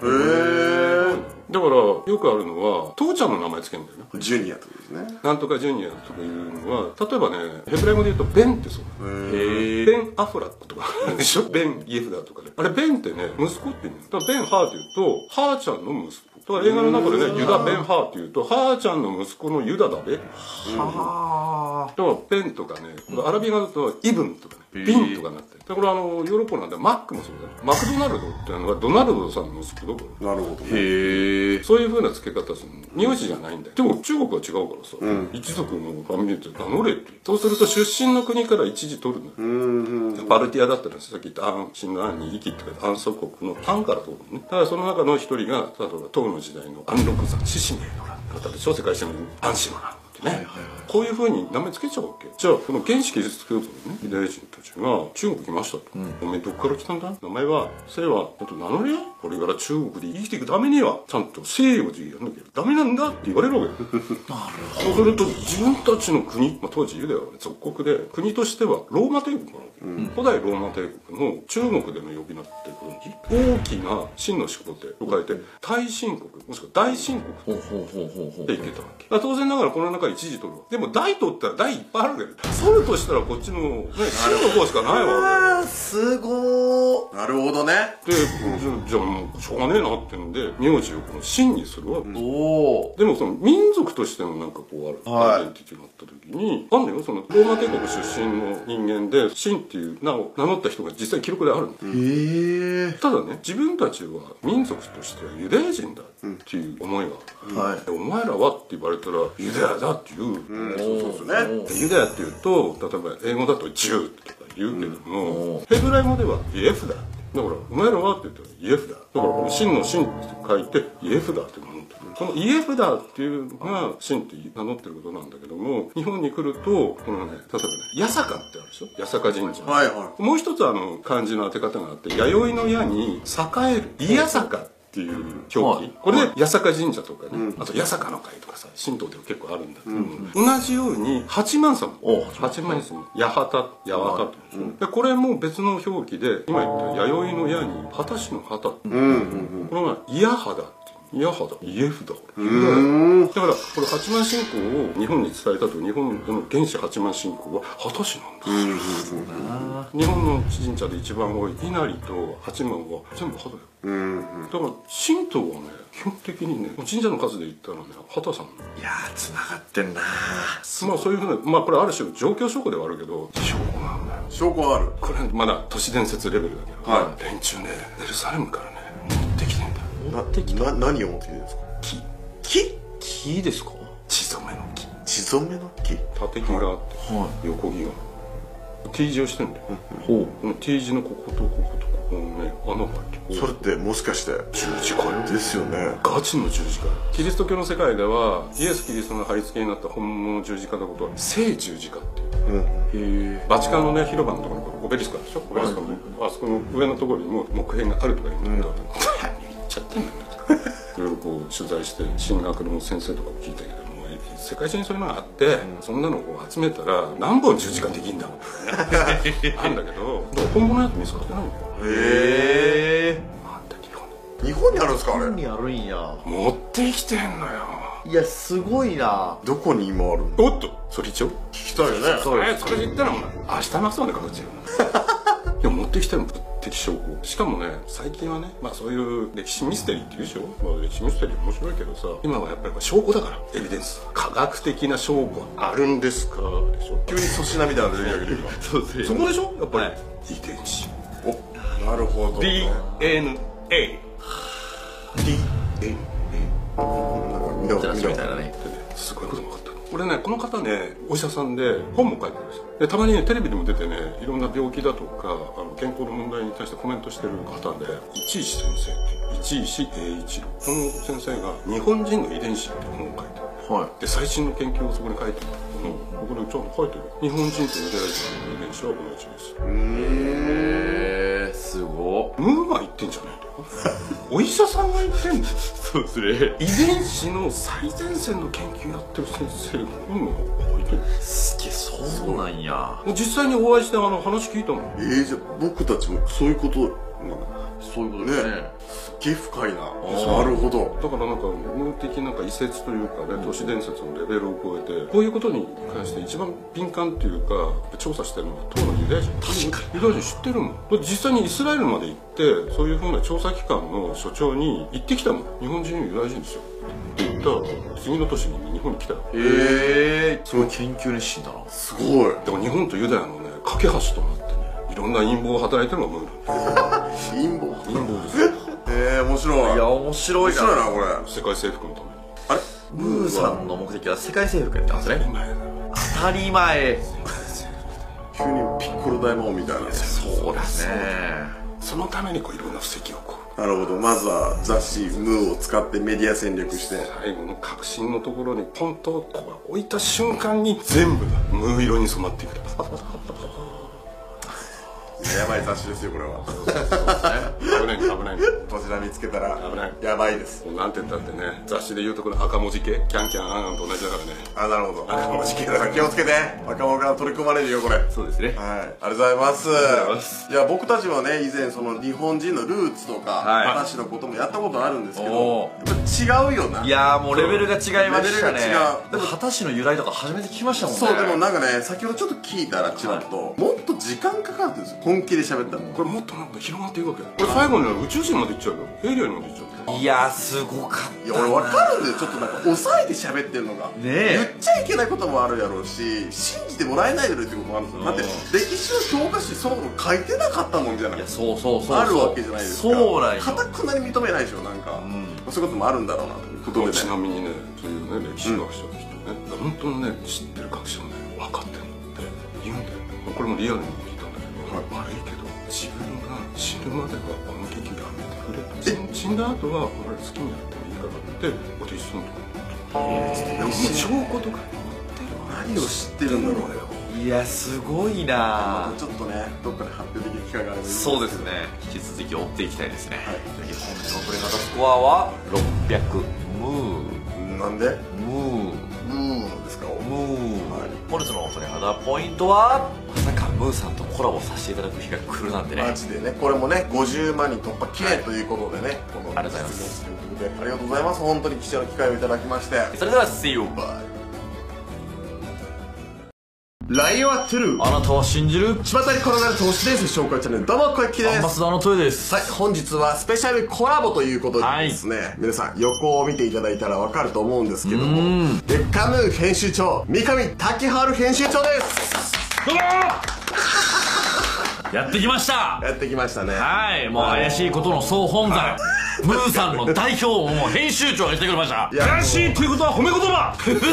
だからよくあるのは父ちゃんの名前つけるんだよね。 ジュニアってことですね。 なんとかジュニアとかいうのは、例えばね、ヘブライ語で言うとベンってそう。ベン・アフラックとかでしょ。ベン・イエフダとかね。あれベンってね、息子って意味だからベン・ハーって言うと、ハーちゃんの息子。だから映画の中でね、ユダ・ベン・ハーって言うと、ハーちゃんの息子のユダだべ。だからベンとかね、アラビアだとイブンとかね、ビンとかなって。だからヨーロッパなんでマックもそうだよ。マクドナルドっていうのはドナルドさんの息子だから。 なるほど。 そういう風な付け方するの。名字じゃないんだよ。でも中国は違うからさ、一族のファミリーって名乗れって。そうすると出身の国から一時取るのよ。パルティアだったらさっき言った安心の安に息って書いて安息国の安から取るのね。だからその中の一人が、例えば唐の時代の安禄山、獅子名の方でしょ。世界史の安心のね、こういうふうに名前つけちゃうわけ。じゃあこの原始キリスト教徒のね、ユダヤ人たちが中国来ましたと。お前どっから来たんだ？名前は姓はちょっと名乗れよ。これから中国で生きていくためにはちゃんと西洋人やんなきゃダメなんだって言われるわけ。そうすると自分たちの国、当時ユダヤは属国で国としてはローマ帝国なわけ。古代ローマ帝国の中国での呼び名ってこの大きな真の始皇帝と書いて大秦国もしくは大秦国っていけたわけ。当然ながらこの中一時取るわ。でも大取ったら大いっぱいあるけど、取るとしたらこっちのね秦の方しかないわけ。 すごー。なるほどね。 で、じゃあもうしょうがねえなってんで名字をこの秦にするわけ。でもその民族としてのなんかこうあるアイデンティティがあった時に、あんのよ、そのローマ帝国出身の人間で秦っていう名を名乗った人が実際記録であるんだ。ただね、自分たちは民族としてはユダヤ人だっていう思いがある。お前らはって言われたらユダヤだっていう。 そうですね。 ユダヤっていうと、例えば英語だとジューとか言うけども、ヘブライ語ではイエフだ。だからお前らはって言ったらイエフだ。だからこの秦の秦って書いてイエフだって名乗ってる。このイエフダっていうのが秦って名乗ってることなんだけども、日本に来るとこのね、例えばね、八坂ってあるでしょ。八坂神社。もう一つ漢字の当て方があって、弥生の矢に栄える伊八坂っていう表記、これで八坂神社とかね、あと八坂の会とかさ、神道でも結構あるんだけど、同じように八幡様、八幡様、八幡、八幡と、でこれも別の表記で、今言った弥生の矢に果たしの旗、これが伊八幡っていう。 ヤハだ、イエフだ、だからこれ八幡信仰を日本に伝えたと、日本の原始八幡信仰は秦氏なんです。日本の神社で一番多い稲荷と八幡は全部秦だよ。だから神道はね、基本的にね、神社の数で言ったらね、秦さん。 いやー、繋がってんな。 まあそういうふうな、まあこれある種状況証拠ではあるけど、証拠なんだよ。 証拠はある。 これまだ都市伝説レベルだけど、連中ね、エルサレムからね、持ってきてんだよ。 何を持ってきてるんですか？ 木ですか？ 血染めの木。 血染めの木。 縦木があって、横木が T 字をしてるんだよ。T 字のこことこことここのね、穴が開いてる。 それってもしかして十字架よ。 ですよね。 ガチの十字架。キリスト教の世界ではイエス・キリストが貼り付けになった本物の十字架のことは聖十字架っていう。バチカンのね、広場のところにオベリスクあるでしょ。オベリスクのね、あそこの上のところにも木片があるとか言うんだけど、言っちゃってんだよ。いろいろこう取材して神学の先生とかも聞いたけど、世界中にそういうのがあって、そんなのを集めたら何本十字架できんだもんなんだけど、本物のやつ見つかってないんだよ。 へえ。 なんで日本にあるんですか？あれ日本にあるんや。 持ってきてんのよ。 いや、すごいな。 どこに今あるの？ おっと、それ一応聞きたいよね。 それ言ったらもう明日の朝までかかっちゃう。でも持ってきてる物的証拠。しかもね、最近はね、まあそういう歴史ミステリーって言うでしょ。まあ歴史ミステリー面白いけどさ、今はやっぱり証拠だから、エビデンス、科学的な証拠はあるんですかでしょ。 急に粗品みたいなの出てきてるから。 そうですね。 そこでしょ、やっぱり遺伝子。 お、なるほど。 DNA。 じゃあみたいなね。 すごいことが分かった。これね、この方ね、お医者さんで本も書いてるんですよ。でたまにね、テレビでも出てね、いろんな病気だとか健康の問題に対してコメントしてる方で、一石先生っていう、一石栄一郎、この先生が日本人の遺伝子っていう本を書いてる。で最新の研究をそこに書いてる。ここでちゃんと書いてる。日本人とユダヤ人の遺伝子は同じです。 へえ、すごっ。 ムーが言ってんじゃないんだよ。お医者さんが言ってんだよ。 そうですね。 遺伝子の最前線の研究やってる先生がこういうのが書いてる。 すげえ、そうなんや。 実際にお会いして話聞いたもん。 じゃあ僕たちもそういうことなの？ そういうことですね。 すっげえ深いな。なるほど。 だからなんか無的なんか異説というかね、都市伝説のレベルを超えて、こういうことに関して一番敏感っていうか調査してるのは当のユダヤ人。確かにユダヤ人知ってるもん。実際にイスラエルまで行ってそういうふうな調査機関の所長に行ってきたもん。日本人ユダヤ人ですよって言ったら、次の年に日本に来たよ。 へえ、すごい研究熱心だな。 すごい。 だから日本とユダヤのね、架け橋となってね、いろんな陰謀を働いてるのがムーなんです。 陰謀ですよ。 面白い。 いや、面白いな。 面白いな、これ。 世界征服のために。 あれムーさんの目的は世界征服やったんですね。 当たり前だよ。 当たり前。 急にピッコロ大魔王みたいな。 そうですね。 そのためにこういろんな布石をこう。 なるほど。まずは雑誌ムーを使ってメディア戦略して、 最後の核心のところにポンとこう置いた瞬間に全部がムー色に染まっていく。 やばい雑誌ですよ、これは。 危ない危ない。 こちら見つけたら危ない。 やばいです。 なんて言ったってね、雑誌でいうとこの赤文字系、キャンキャンアンと同じだからね。 あ、なるほど。赤文字系だから気をつけて。若者から取り込まれるよ、これ。 そうですね。 はい。ありがとうございます。いや、僕たちはね、以前その日本人のルーツとか、話のこともやったことあるんですけど、やっぱ違うよな。 いやー、もうレベルが違いましたね。 レベルが違う。 でも、秦氏の由来とか初めて聞きましたもんね。 そう、でもなんかね、先ほどちょっと聞いたらちらっと、もっと時間かかるんですよ。本気で喋ったの。 これもっとなんか広がっていくわけ。これ最後には宇宙人まで行っちゃうよ。エイリアンにまで行っちゃう。 いやー、すごかった。 いや、俺分かるんだよ。ちょっとなんか抑えて喋ってるのが。 ねえ。 言っちゃいけないこともあるやろうし、信じてもらえないだろうってこともあるんですよ。だって歴史の教科書にそのこと書いてなかったもんじゃない。 いや、そうあるわけじゃないですか。 そうなんよ。 かたくなに認めないでしょ、なんか。そういうこともあるんだろうなということでね。 ちなみにね、そういうね、歴史学者の人ね、本当にね、知ってる学者もね、分かってるのって言うんだよ。これもリアルに聞いたんだけど、悪いけど、自分が死ぬまではこの劇やめてくれ。死んだ後は俺好きにやってもいいからってお弟子さんとかもう証拠とか何を知ってるんだろうね。 いや、すごいな。 ちょっとね、どっかで発表できる機会があればいい。 そうですね。引き続き追っていきたいですね。はい。ぜひ本日の取り方スコアは600。ムー。 なんで？ ムー。 ムーですか？ ムー。本日の取り方ポイントはまさかムーさんとコラボさせていただく日が来るなんてね。 マジでね、これもね50万人突破記念ということでね、このありがとうございます。 ありがとうございます。本当に貴重な機会をいただきまして、 それでは See you! ライオンはトゥルー、 あなたは信じる巷に転がる投資伝説紹介チャンネル、どうも小池です。 アンバサダーのトヨです。 はい、本日はスペシャルコラボということでですね、皆さん横を見ていただいたらわかると思うんですけども、月刊ムー編集長三上滝春編集長です。 どうもやってきました。 やってきましたね。 はい、もう怪しいことの総本山、ムーさんの代表をもう編集長がしてくれました。 怪しいっていうことは褒め言葉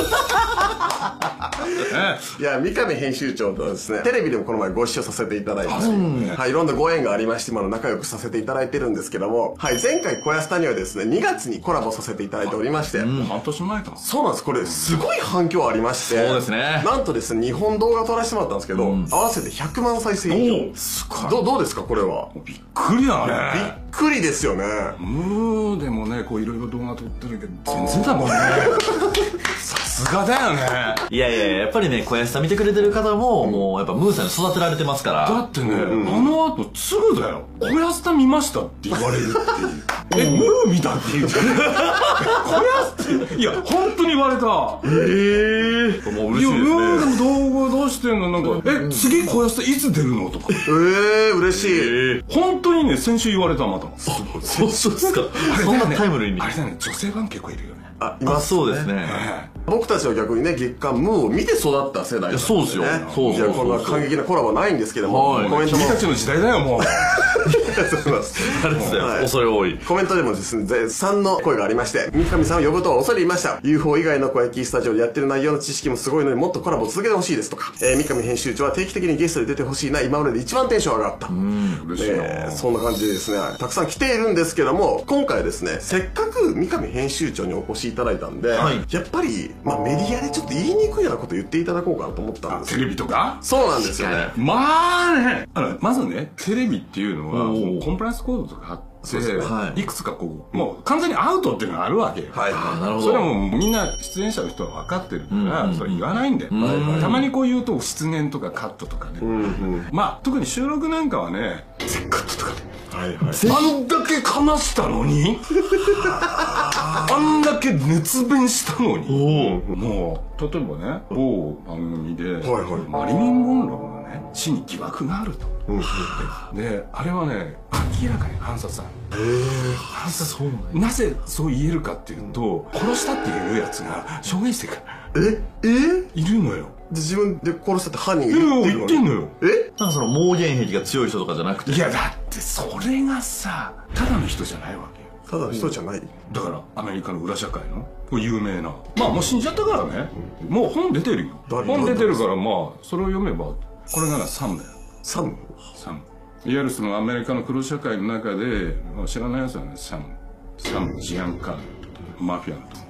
いや、三上編集長とはですね、テレビでもこの前ご一緒させていただいて、はい、いろんなご縁がありまして、今の仲良くさせていただいてるんですけども、はい、前回小安田にはですね、2月にコラボさせていただいておりまして、 半年前か。 そうなんです。これすごい反響ありまして、 そうですね。 なんとですね、2本動画撮らせてもらったんですけど、合わせて100万再生以上。どうですかこれは。 びっくりだね。 びっくりですよね。 ムーでもね、こういろいろ動画撮ってるけど全然だもんね。さすがだよね。 いやいや、やっぱりね、小安さん見てくれてる方も、もうやっぱムーさんに育てられてますから。 だってね、あの後すぐだよ、小安田見ましたって言われるっていう。ムー見たって言うじゃん。小安田、いや本当に言われた。 もう嬉しいですね。 ムーでも動画出してんの、なんか次小安田いつ出るのとか。 嬉しい。 本当にね、先週言われた。またそうですか。そんなタイムリーに。 あれだね、女性ファン結構いるよね。 あ、います。 そうですね。 僕たちは逆にね、月刊ムーを見て育った世代。 そうですよ。そうじゃあこんな感激なコラボはないんですけども、コメントも。 君たちの時代だよ、もう。 ありがとうございます。恐れ多い。 コメントでもですね、絶賛の声がありまして、三上さんを呼ぶとは恐れ入りました。UFO 以外の小焼スタジオでやってる内容の知識もすごいのにもっとコラボを続けてほしいですとか、三上編集長は定期的にゲストで出てほしいな、今までで一番テンション上がった。 嬉しいな。 そんな感じでですね、たくさん来ているんですけども、今回ですね、せっかく三上編集長にお越しいただいたんで、やっぱり、メディアでちょっと言いにくいようなこと言っていただこうかなと思ったんです。 テレビとか？ そうなんですよね。 まあね、まずね、テレビっていうのはもうコンプライアンスコードとかあって、いくつかこう、もう完全にアウトっていうのがあるわけよ。 なるほど。 それはもうみんな出演者の人は分かってるから、それ言わないんだよ。たまにこう言うと失言とかカットとかね。まあ特に収録なんかはね、全カットとかね。あんだけ話したのにあんだけ熱弁したのにもう例えばね、某番組でマリリン・モンローのね死に疑惑があると。であれはね明らかに暗殺だ。暗殺。なぜそう言えるかっていうと、殺したっていうやつが証言してるからいるのよ。 自分で殺したって犯人が言ってんのよ。 なんかその妄言癖が強い人とかじゃなくて。 いやだってそれがさ、ただの人じゃないわけよ。 ただの人じゃない。 だからアメリカの裏社会の有名な、まあもう死んじゃったからね、もう本出てるよ。本出てるから、まあそれを読めば、これがサムだよ。サム。いわゆるそのアメリカの黒社会の中で知らないやつはね、サム、ジアンカール、マフィアのと。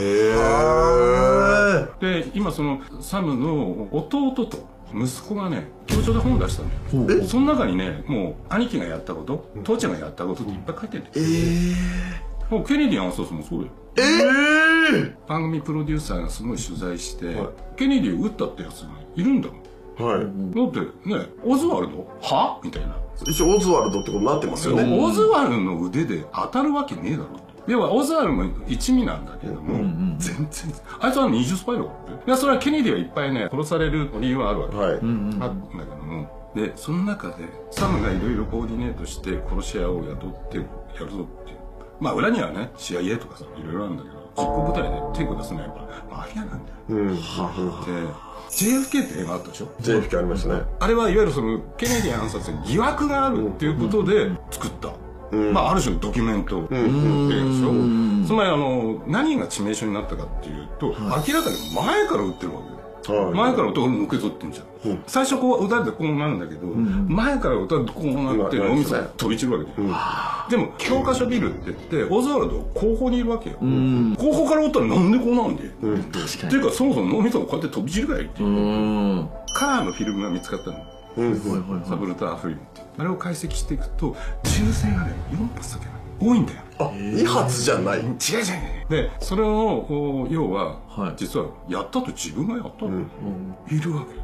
で今そのサムの弟と息子がね、共著で本出したのよ。その中にね、もう兄貴がやったこと、父ちゃんがやったことっていっぱい書いてるんですよ。もうケネディ暗殺もそうだよ。番組プロデューサーがすごい取材して、ケネディを撃ったってやつがいるんだもん。だってね、オズワルドはみたいな。 一応オズワルドってことになってますよね。 オズワルドの腕で当たるわけねえだろ。要はオズワルドも一味なんだけども、全然あいつは20スパイだからね。いや、それはケネディはいっぱいね殺される理由はあるわけ。あるんだけども、でその中でサムがいろいろコーディネートして殺し屋を雇ってやるぞっていう。まあ裏にはね CIA とかさいろいろあるんだけど、実行部隊で手を出すのはやっぱマフィアなんだよ。で JFK って映画あったでしょ。 JFK ありましたね。 あれはいわゆるそのケネディ暗殺に疑惑があるっていうことで作った、まあある種のドキュメント映画でしょ。つまり何が致命傷になったかっていうと、明らかに前から撃ってるわけよ。前から撃ってのけぞってんじゃん。最初こう撃たれてこうなるんだけど、前から撃たれてこうなって脳みそが飛び散るわけで。でも教科書ビルって言ってオズワルド後方にいるわけよ。後方から撃ったらなんでこうなんでっていうか、そもそも脳みそがこうやって飛び散るからいいっていう。カラーのフィルムが見つかったの。サブルターフィルムって、あれを解析していくと銃声がね4発だけ多いんだよ。 2発じゃない。違う。 でそれを要は実はやったと自分がやったといるわけ。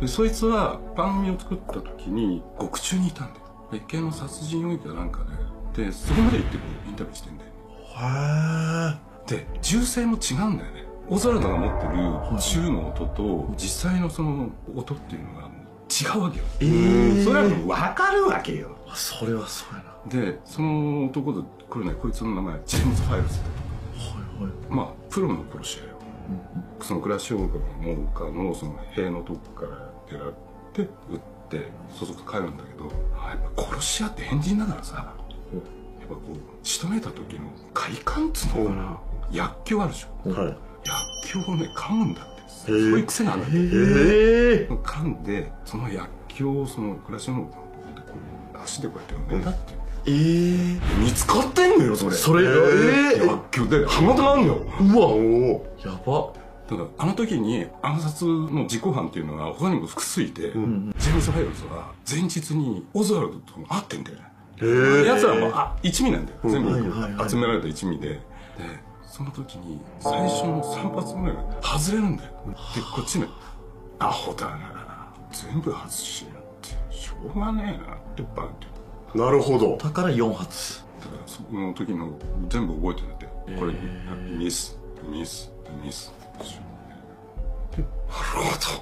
でそいつは番組を作った時に獄中にいたんだよ。別件の殺人容疑かなんかでそこまで行ってインタビューしてんだよ。 へで銃声も違うんだよね。オズワルドが持ってる銃の音と実際のその音っていうのが違うわけよ。それは分かるわけよ。 それはそうやな。 でその男と来るね、こいつの名前ジェームズ・ファイルズだとか、まあプロの殺し屋よ。そのクラッシュオーカーのその塀のとこから出られて撃ってそそくと帰るんだけど、やっぱ殺し屋って変人だからさ、やっぱこう仕留めた時の快感っつうのかな、薬莢あるでしょ。 はい。 薬莢をね噛むんだって。そういう癖があるんだって。噛んでその薬莢をそのクラッシュオーカーのとこでこう足でこうやって埋めたって。見つかってんのよそれ。薬莢で歯型があんのよ。 うわ、やば。 だからあの時に暗殺の実行犯っていうのが他にも複数いて、ジェームズ・ファイルズは前日にオズワルドと会ってんだよね。やつらも一味なんだよ。全部集められた一味で。でその時に最初の3発目が外れるんだよ。でこっちね、アホだな、全部外しやがってしょうがねえなってバンって。 なるほど。 だから4発。 だからその時の全部覚えてるんだって。これミスミスミス。なるほ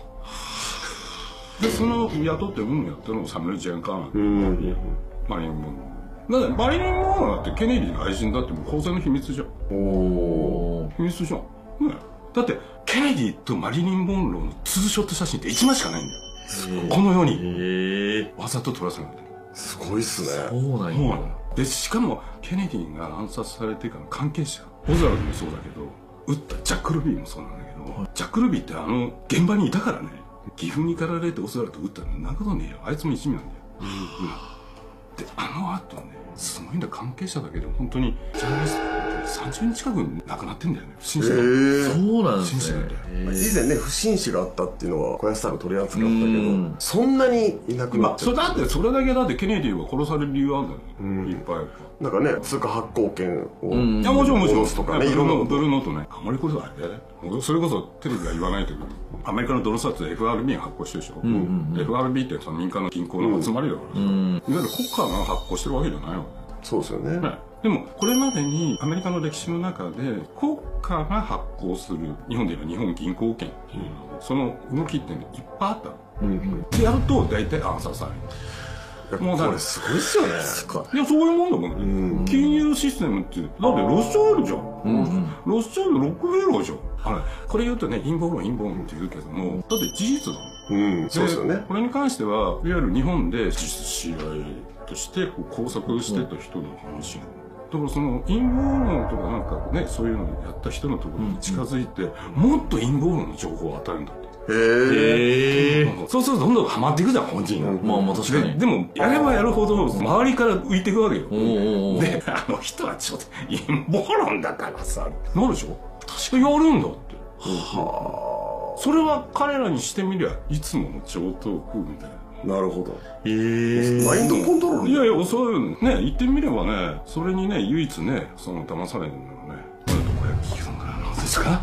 ど。でその雇って運やったのをサムエル・ジェン・カーン、マリリン・モンロー。だってマリリン・モンローだってケネディの愛人だってもう公然の秘密じゃん。秘密じゃん、ね、だってケネディとマリリン・モンローのツーショット写真って1枚しかないんだよ。この世にわざと撮らせるんだよ。 すごいっすね。 そうなんや。 でしかもケネディが暗殺されてからの関係者、オズワルドもそうだけど撃ったジャック・ルビーもそうなんだけど、ジャック・ルビーって現場にいたからね。岐阜に駆られてオズワルド撃ったのになことねえよ、あいつも一味なんだよ。で後ね、すごいんだ、関係者だけど本当にジャーナリストって30人近く亡くなってんだよね、不審死が。 そうなんですね。 以前ね不審死があったっていうのは小安さんが取り扱ったけど、そんなにいなくなっちゃった。 だってそれだけだってケネディは殺される理由あるんだよ、いっぱい。 なんかね通貨発行権をいやもちろん戻すとかね、いろんなドルノートね、あんまりこれはあれそれこそテレビは言わないけど、アメリカのドル札 FRB が発行してるでしょ。FRB ってその民間の銀行の集まりだからさ、いわゆる国家が発行してるわけじゃないわけ。 そうですよね。 でもこれまでにアメリカの歴史の中で国家が発行する、日本でいう日本銀行権っていうその動きっていっぱいあったの。でやると大体暗殺される。 もうこれすごいっすよね。 いやそういうもんだもんね。金融システムってだってロスチャールじゃん。ロスチャールロックフェラーじゃん。これ言うとね陰謀論って言うけども、だって事実だもん。 そうですよね。 これに関してはいわゆる日本で実質 CIA として拘束してた人の話。だからその陰謀論とかなんかね、そういうのをやった人のところに近づいて、もっと陰謀論の情報を与えるんだって。そうするとどんどんハマっていくじゃん本人が。 まあ確かに。 でもやればやるほど周りから浮いていくわけよ。で人はちょっと陰謀論だからさなるでしょ。確かにやるんだって。それは彼らにしてみりゃいつもの超党風みたいな。 なるほど。マインドコントロール。 いやいや、そういうね、言ってみればね、それにね、唯一ね、その騙されるのね、これ聞くのがなんですか。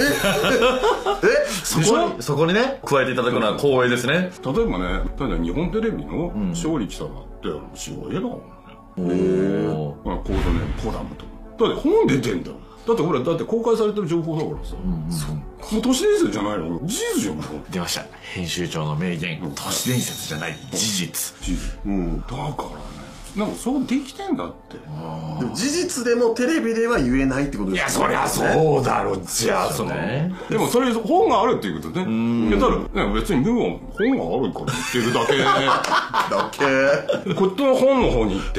そこにね加えていただくのは光栄ですね。 例えばね、ただ日本テレビの勝利記者があってすごい笑顔なのね。コードネームコダムと。だって本出てんだよ。だってほら、だって公開されてる情報だからさ。もう都市伝説じゃないの、事実じゃん。 出ました、編集長の名言、都市伝説じゃない事実。 だからね、なんかそうできてんだって。 でも事実でもテレビでは言えないってことですよね。 いやそりゃそうだろ。じゃあそのでもそれ本があるっていうことね。いやだから別に本があるから言ってるだけこっちの本の方に行って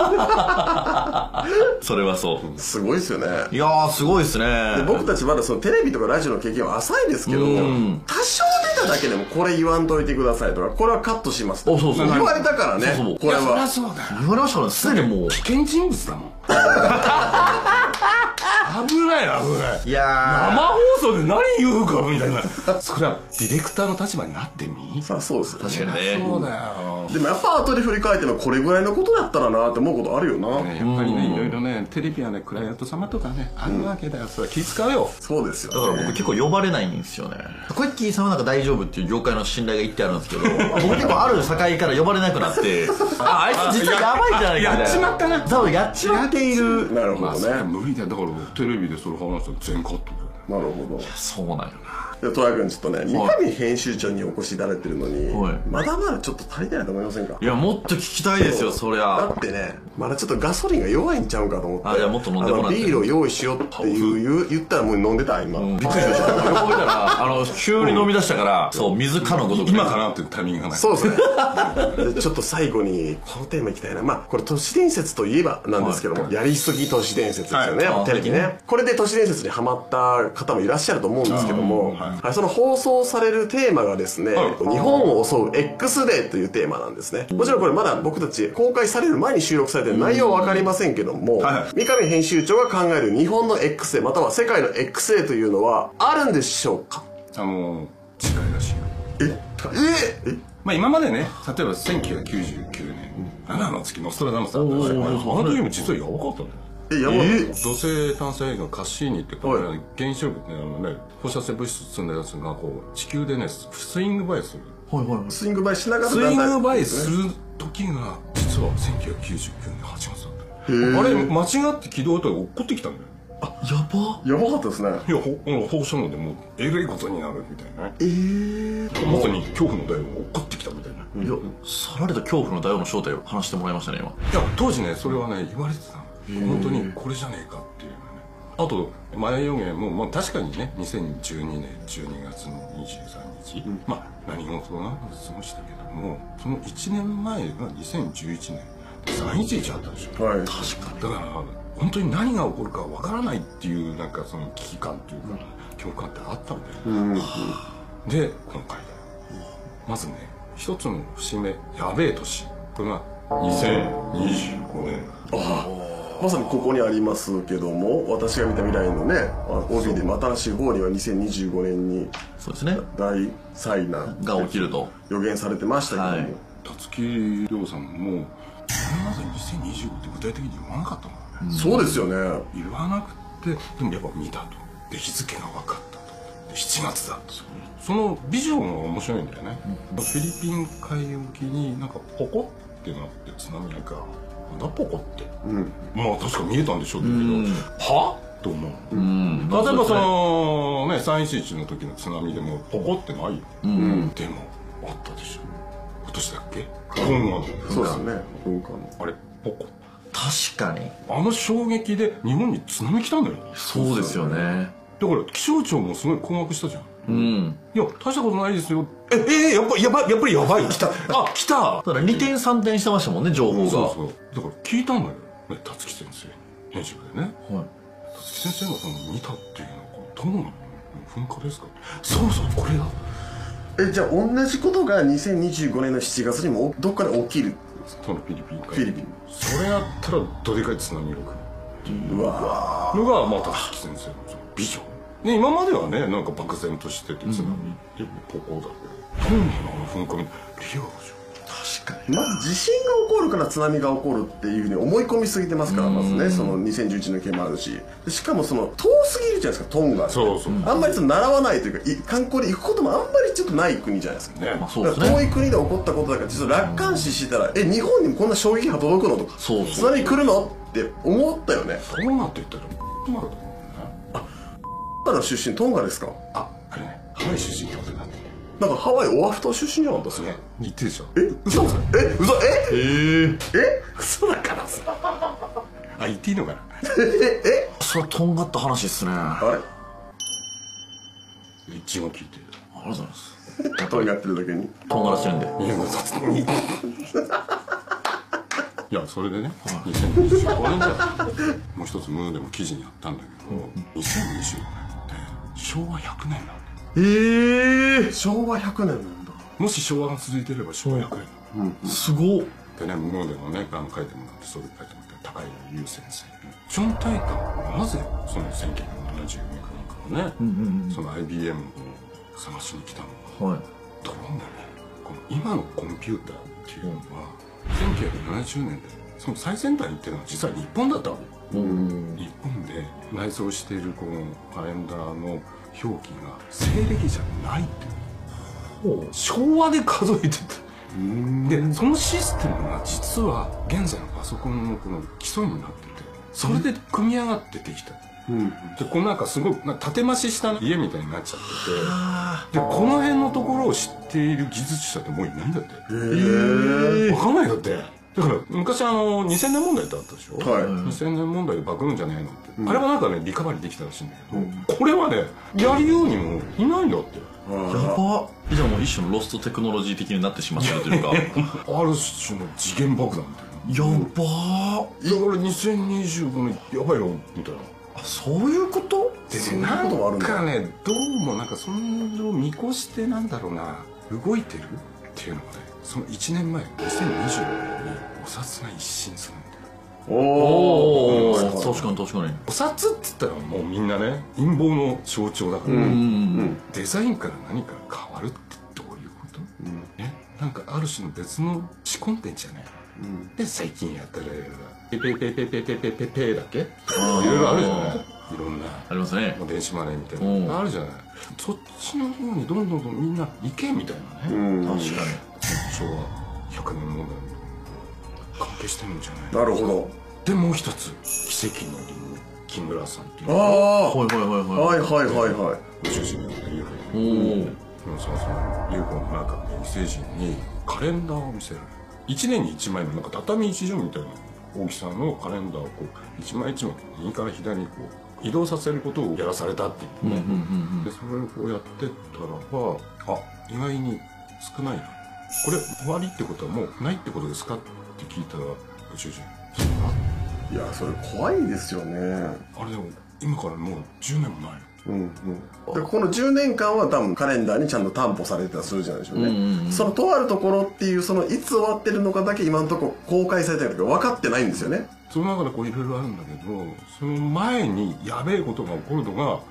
それはそう。 すごいですよね。 いやーすごいですね。 で僕たちまだそのテレビとかラジオの経験は浅いですけど、多少出ただけでもこれ言わんといてくださいとか、これはカットしますとか言われたからね。これはそうだよ。 言われましたから、すでにもう危険人物だもん。危ない。 いや生放送で何言うかみたいな。それはディレクターの立場になってみ。 さあそうですよね。 確かにね。 そうだよ。 でもやっぱ後で振り返ってもこれぐらいのことだったらなって思うことあるよな。 やっぱりね、いろいろね、テレビはね、クライアント様とかね、あるわけだよ。それは気使うよ。 そうですよ。 だから僕結構呼ばれないんですよね。コッキーさんはなんか大丈夫っていう業界の信頼が言ってあるんですけど、僕結構ある境から呼ばれなくなって、あいつ実はやばいんじゃないかみたいな。 やっちまったな。 多分やっちまっている。 なるほどね。 無理だよ。だからテレビでそれ話したら全カットだよ。 なるほど。 そうなんよな。 で戸谷君ちょっとね、三上編集長にお越しいただいてるのに、まだまだちょっと足りてないと思いませんか？ いや、もっと聞きたいですよ、そりゃ。 だってね、まだちょっとガソリンが弱いんちゃうかと思って。 あ、じゃあもっと飲んでもらって。 ビールを用意しようって言ったらもう飲んでた、今。びっくりしました。 横見たら、急に飲み出したから、そう、水かのごとく。 今かなっていうタイミングがない。 そうですね。ちょっと最後に、このテーマいきたいな。まあ、これ都市伝説といえばなんですけども、やりすぎ都市伝説ですよね、テレビね。これで都市伝説にハマった方もいらっしゃると思うんですけども、その放送されるテーマがですね、日本を襲う X デーというテーマなんですね。もちろんこれまだ僕たち公開される前に収録されてる内容はわかりませんけども、三上編集長が考える日本の X デーまたは世界の X デーというのはあるんでしょうか？ 違いらしいよ。まあ今までね、例えば1999年、7の月ノストラダムスだったんですよ。あの時も実はやばかったんだよ。土星探査衛星のカッシーニっていうか、原子力ね、放射性物質積んだやつがこう地球でねスイングバイする。 スイングバイしながらスイングバイする時が実は1999年8月だった。あれ間違って軌道と落っこってきたんだよ。 やばかったですね。 いや放射能でもうえらいことになるみたいなね。まさに恐怖の大王が落っこってきたみたいな。 いや、去られた恐怖の大王の正体を話してもらいましたね、今。 いや当時ねそれはね言われてたの。本当にこれじゃねえかっていうね。あと前予言も、まあ、確かにね2012年12月の23日、まあ何事もなく過ごしたけども、その1年前が2011年311あったでしょ。確かに。だから本当に何が起こるかわからないっていうなんかその危機感というか恐怖感ってあったんだよね。で今回まずね一つの節目やべえ年、これが2025年。 まさにここにありますけども、私が見た未来のね、帯で新しい方には2025年にそうですね、 大災難が起きると予言されてましたけども、 辰木亮さんもなぜ2025って具体的に言わなかったのね。 そうですよね。 言わなくてでもやっぱ見たと、で日付が分かったと、で7月だと、そのビジョンが面白いんだよね。フィリピン海沖になんかポコってなって津波がなんだポコって、まあ確か見えたんでしょうけど、はと思う。例えばそのね311の時の津波でもポコってないよ。でもあったでしょ。今年だっけ？ そうですね。噴火のあれポコ。 確かにあの衝撃で日本に津波来たんだよ。 そうですよね。 だから気象庁もすごい困惑したじゃん。いや大したことないですよ。やっぱりやばい。来た。あ来た。 だから2点3点してましたもんね、情報が。 そうだから聞いたんだよね、辰木先生編集部でね。辰木先生がその見たっていうのはどうなの？噴火ですか？そうこれが。 じゃあ同じことが2025年の7月にもどっかで起きる？ そのフィリピンか。 フィリピン。 それやったらどでかい津波が来るっていうのがまた辰木先生のそのビジョン。ね、今まではねなんか漠然としてて津波でここだけど、今度の噴火リアルじゃん。 確かに。 まず地震が起こるから津波が起こるっていうふうに思い込みすぎてますから、まずねその2011の件もあるし、しかもその遠すぎるじゃないですか、トンガ。あんまり習わないというか観光で行くこともあんまりちょっとない国じゃないですか。 まあそうですね。 遠い国で起こったことだから実は楽観視してたら日本にもこんな衝撃波届くのとか津波来るのって思ったよね。 トンガって言ったらトンガだと思うね。 トンガの出身トンガですか？ あれねハワイ出身ってことになってね。 なんかハワイオアフ島出身じゃなかったっすね。 似てるでしょ。 嘘嘘だからさ。 あ言っていいのかな。 それはとんがった話っすね。 あれ一応聞いてる。 ありがとうございます。 とんがってるだけにとんがらしてるんで。 いやそれでね2025年だもう一つムーでも記事にあったんだけど、2025年って昭和100年なんだ。 昭和100年なんだ。 もし昭和が続いてれば昭和100年。 すごっ。 でねムーでもね書いてもらってそれ書いてもらって高井優先生ジョン・タイターはなぜその1970年かなんかのねその IBM を探しに来たのか。ところがねこの今のコンピューターっっていうのは、1970年でその最先端に行ってるのは実は日本だったわけ。日本で内蔵しているこのカレンダーの表記が西暦じゃないっていう、昭和で数えてた。でそのシステムが実は現在のパソコンのこの基礎になってて、それで組み上がってできた。でこのなんかすごい建増しした家みたいになっちゃってて、でこの辺のところを知っている技術者ってもういないんだって。分かんないだって。だから昔2000年問題ってあったでしょ、2000年問題でバグるんじゃねえのって、あれはなんかねリカバリーできたらしいんだけど、これはねやるようにもいないんだって。 やば。じゃあもう一種のロストテクノロジー的になってしまってるというかある種の次元爆弾みたいな。 やば。だから 2025年やばいよみたいな。 そういうこと？ でなんかね、どうもなんかそれを見越してなんだろうな、動いてるっていうのがね、その1年前2025年にお札が一新するんだよ。 おお、確かに確かに。 お札って言ったらもうみんなね陰謀の象徴だから、デザインから何か変わるってどういうこと、ね、なんかある種の別の思考点じゃない。で最近やったらペペペペペペペペペだっけ、いろいろあるじゃない、いろんなありますね。 電子マネーみたいなのあるじゃない。そっちの方にどんどんみんな行けみたいなね。 確かに。 昭和100年問題に関係してるんじゃない。 なるほど。 でもう一つ奇跡のリンゴ木村さんっていう、 ああ、 はいはいはい。 宇宙人なんだ UFO。そうそう UFO の中で異星人にカレンダーを見せられる。1年に1枚のなんか畳1畳みたいな大きさのカレンダーをこう一枚一枚右から左にこう移動させることをやらされたっていうね。でそれをこうやってったらば、意外に少ないな、これ終わりってことはもうないってことですかって聞いたら宇宙人、 いやそれ怖いですよね。 あれでも今からもう10年もない。 でこの10年間は多分カレンダーにちゃんと担保されてたりするじゃないでしょうね。そのとあるところっていうそのいつ終わってるのかだけ今のところ公開されてるけど分かってないんですよね。 その中でこういろいろあるんだけど、その前にやべえことが起こるのが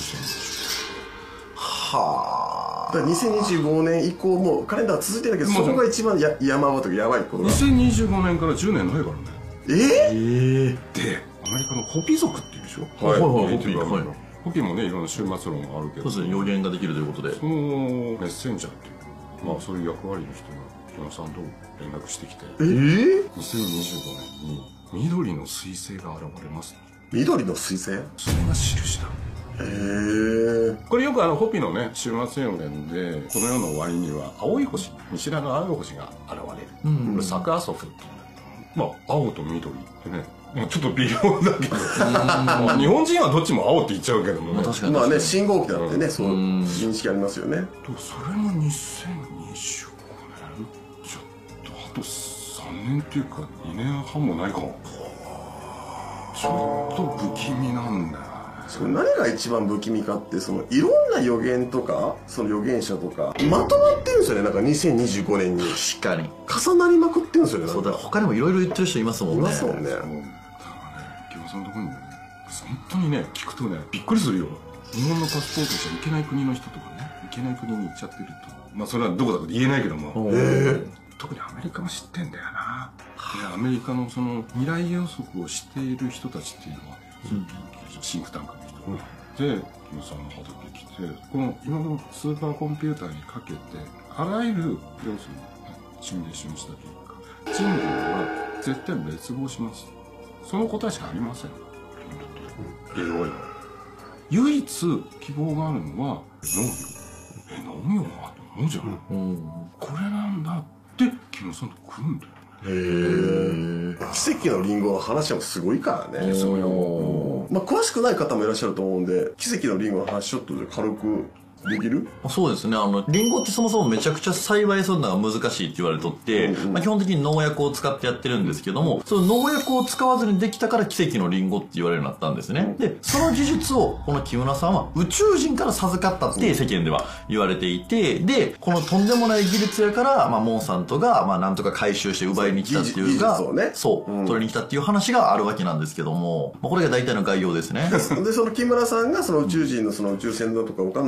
はあ。だから2025年以降もカレンダー続いてるんだけど、そこが一番山場というかやばいことが。 2025年から10年ないからね。でアメリカのホピ族っていうでしょ。ホピもねいろんな終末論があるけど、 そうですね、予言ができるということで、 そのメッセンジャーっていうそういう役割の人が木村さんと連絡してきて、2025年に緑の彗星が現れます。 緑の彗星、 それが印だ。これよくホピのね終末予言で、この世の終わりには青い星、見知らぬ青い星が現れる、これサクアソフっていうんだけど、青と緑ってね、ちょっと微妙だけど日本人はどっちも青って言っちゃうけどもね、 まあね信号機だってね、そう認識ありますよね。 それも2025年、ちょっとあと3年っていうか2年半もないかも。ちょっと不気味なんだよ。 それ何が一番不気味かって、そのいろんな予言とかその預言者とかまとまってるんですよね。なんか2025年に確かに重なりまくってるんですよね。 そうだ、他にもいろいろ言ってる人いますもんね。 いますもんね。 木村さんのところにね、本当にね聞くとねびっくりするよ。日本のパスポートじゃいけない国の人とかね、いけない国に行っちゃってると、それはどこだか言えないけども、特にアメリカは知ってんだよな。アメリカのその未来予測をしている人たちっていうのは、シンクタンクの人で木村さんの畑に来て、この今のスーパーコンピューターにかけてあらゆる要素をシミュレーションした結果、人類は絶対滅亡します。その答えしかありません。唯一希望があるのは農業かと思うじゃん。これなんだって木村さんと来るんだよ。 奇跡のリンゴの話もすごいからね。そうよ。詳しくない方もいらっしゃると思うんで、奇跡のリンゴの話ちょっと軽くできる？ そうですね。リンゴってそもそもめちゃくちゃ栽培するのが難しいって言われとって、基本的に農薬を使ってやってるんですけども、その農薬を使わずにできたから奇跡のリンゴって言われるようになったんですね。で、その技術をこの木村さんは宇宙人から授かったって世間では言われていて、で、このとんでもない技術やから、モンサントが、なんとか回収して奪いに来たっていうか、そう、取りに来たっていう話があるわけなんですけども、これが大体の概要ですね。 で、その木村さんがその宇宙人のその宇宙船だとかわかんないですけど、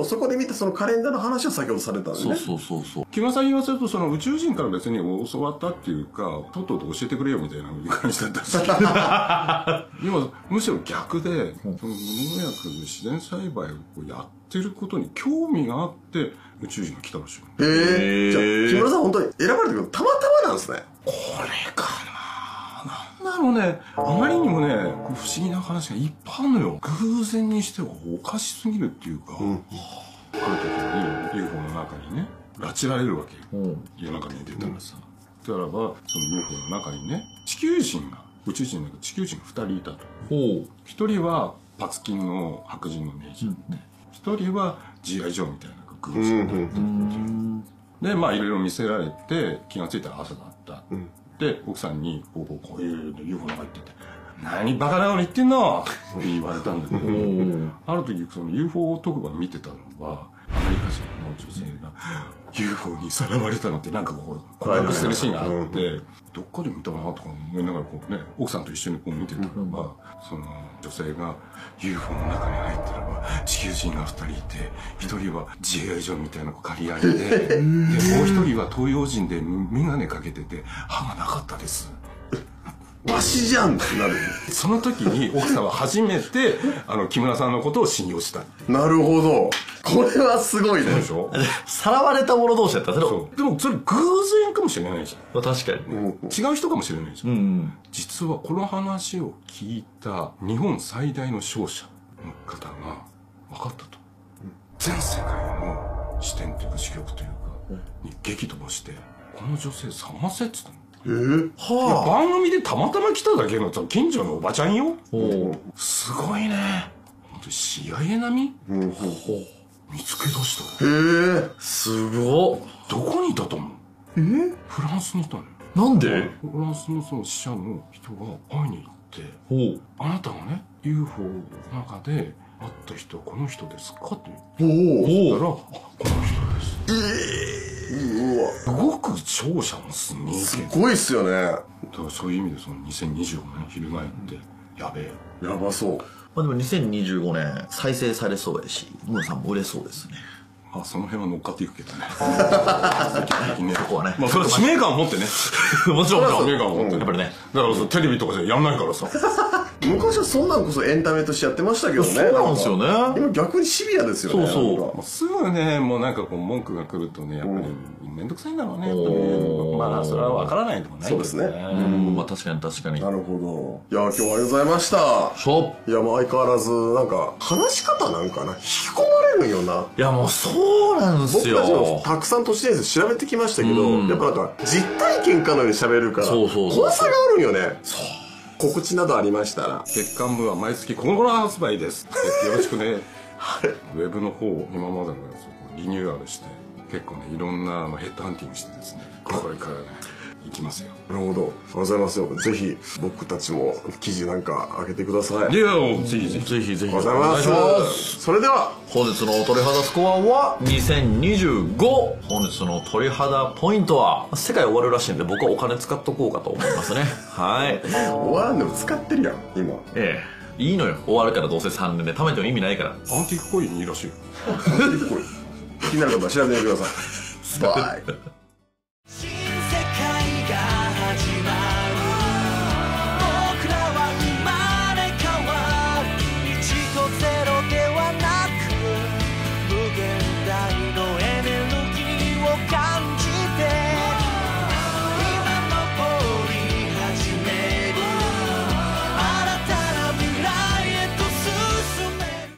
ど、そこで見たそのカレンダーの話を先ほどされたんですね。 そう木村さん言わせると、その宇宙人から別に教わったっていうか、とっとと教えてくれよみたいな感じだったんですけど今むしろ逆で、その無農薬で自然栽培をやってることに興味があって宇宙人が来たらしい。 じゃあ木村さん本当に選ばれたけどたまたまなんですね。 これかな、なんだろうね、あまりにもね不思議な話がいっぱいあるのよ。偶然にしてはおかしすぎるっていうか、ある時に UFO の中にね拉致られるわけよ、夜中に出たらさ。だからばその UFO の中にね地球人が、宇宙人だけど地球人が2人いたと。1人はパツキンの白人の姉ちゃんで、1人は G.I. ジョーみたいな軍人だったで、まあいろいろ見せられて気がついたら朝だった、で奥さんにこういう UFO の中入ってて「何バカなこと言ってんの!」って言われたんだけどある時その UFO 特番見てたのはアメリカ人の女性が UFO にさらわれたのってなんかこう告白してるシーンがあって、どっかで見たなとか思いながらこうね奥さんと一緒にこう見てたらば、その女性が UFO の中に入ったらば地球人が2人いて、1人は自衛所みたいな子借り上げてでもう1人は東洋人で眼鏡かけてて歯がなかったです。 わしじゃんってなる。 その時に奥さんは初めて木村さんのことを信用した。 なるほど。これはすごいね。 でしょ。 さらわれた者同士だったらそうでもそれ偶然かもしれないじゃん。 確かに、 違う人かもしれないじゃん、実はこの話を聞いた日本最大の商社の方が分かったと、全世界の視点というか支局というかに激怒してこの女性探せっつったの。番組でたまたま来ただけの近所のおばちゃんよ。すごいね、本当に CIA 並み、見つけ出した。 すごっ。 どこにいたと思う？フランスにいたのよ。 なんで？ フランスのその支社の人が会いに行って「あなたがね UFO の中で会った人はこの人ですか?」って言ったら「あ、この人です」。すごく商社もすげえすごいっすよね。だからそういう意味でその2025年翻ってやべえよ。 やばそう。 まあでも2025年再生されそうやし、ムーさんも売れそうですね。 その辺は乗っかっていくけどね。 そこはね。 まあそれは使命感を持ってね。 もちろん使命感を持ってやっぱりね。 だからテレビとかじゃやんないからさ。 昔はそんなんこそエンタメとしてやってましたけどね。 そうなんですよね。 今逆にシビアですよね。 そうすぐね、もうなんかこう文句が来るとね、やっぱり面倒くさいんだろうね。まあそれは分からないでもないですね。 まあ確かに確かに。 なるほど。いや今日はありがとうございました。いやもう相変わらずなんか話し方なんかな引き込まれるんよな。 いやもうそうなんですよ。 僕たちもたくさん都市伝説調べてきましたけど、やっぱなんか実体験かのように喋るから怖さがあるんよね。告知などありましたら、 月刊部は毎月この頃発売です。よろしくね。ウェブの方今までのやつをリニューアルして結構ねいろんなヘッドハンティングしてですね、これからね行きますよ。 なるほど、ありがとうございますよ。ぜひ僕たちも記事なんか開けてください。 いやぜひぜひぜひぜひありがとうございます。それでは本日の鳥肌スコアは2025。本日の鳥肌ポイントは世界終わるらしいんで僕はお金使っとこうかと思いますね。はい。 終わらんでも使ってるやん今。 いいのよ、終わるからどうせ3年で貯めても意味ないから。 アンティークコインいいらしいよ。 気になる方は調べてみてください。バイ。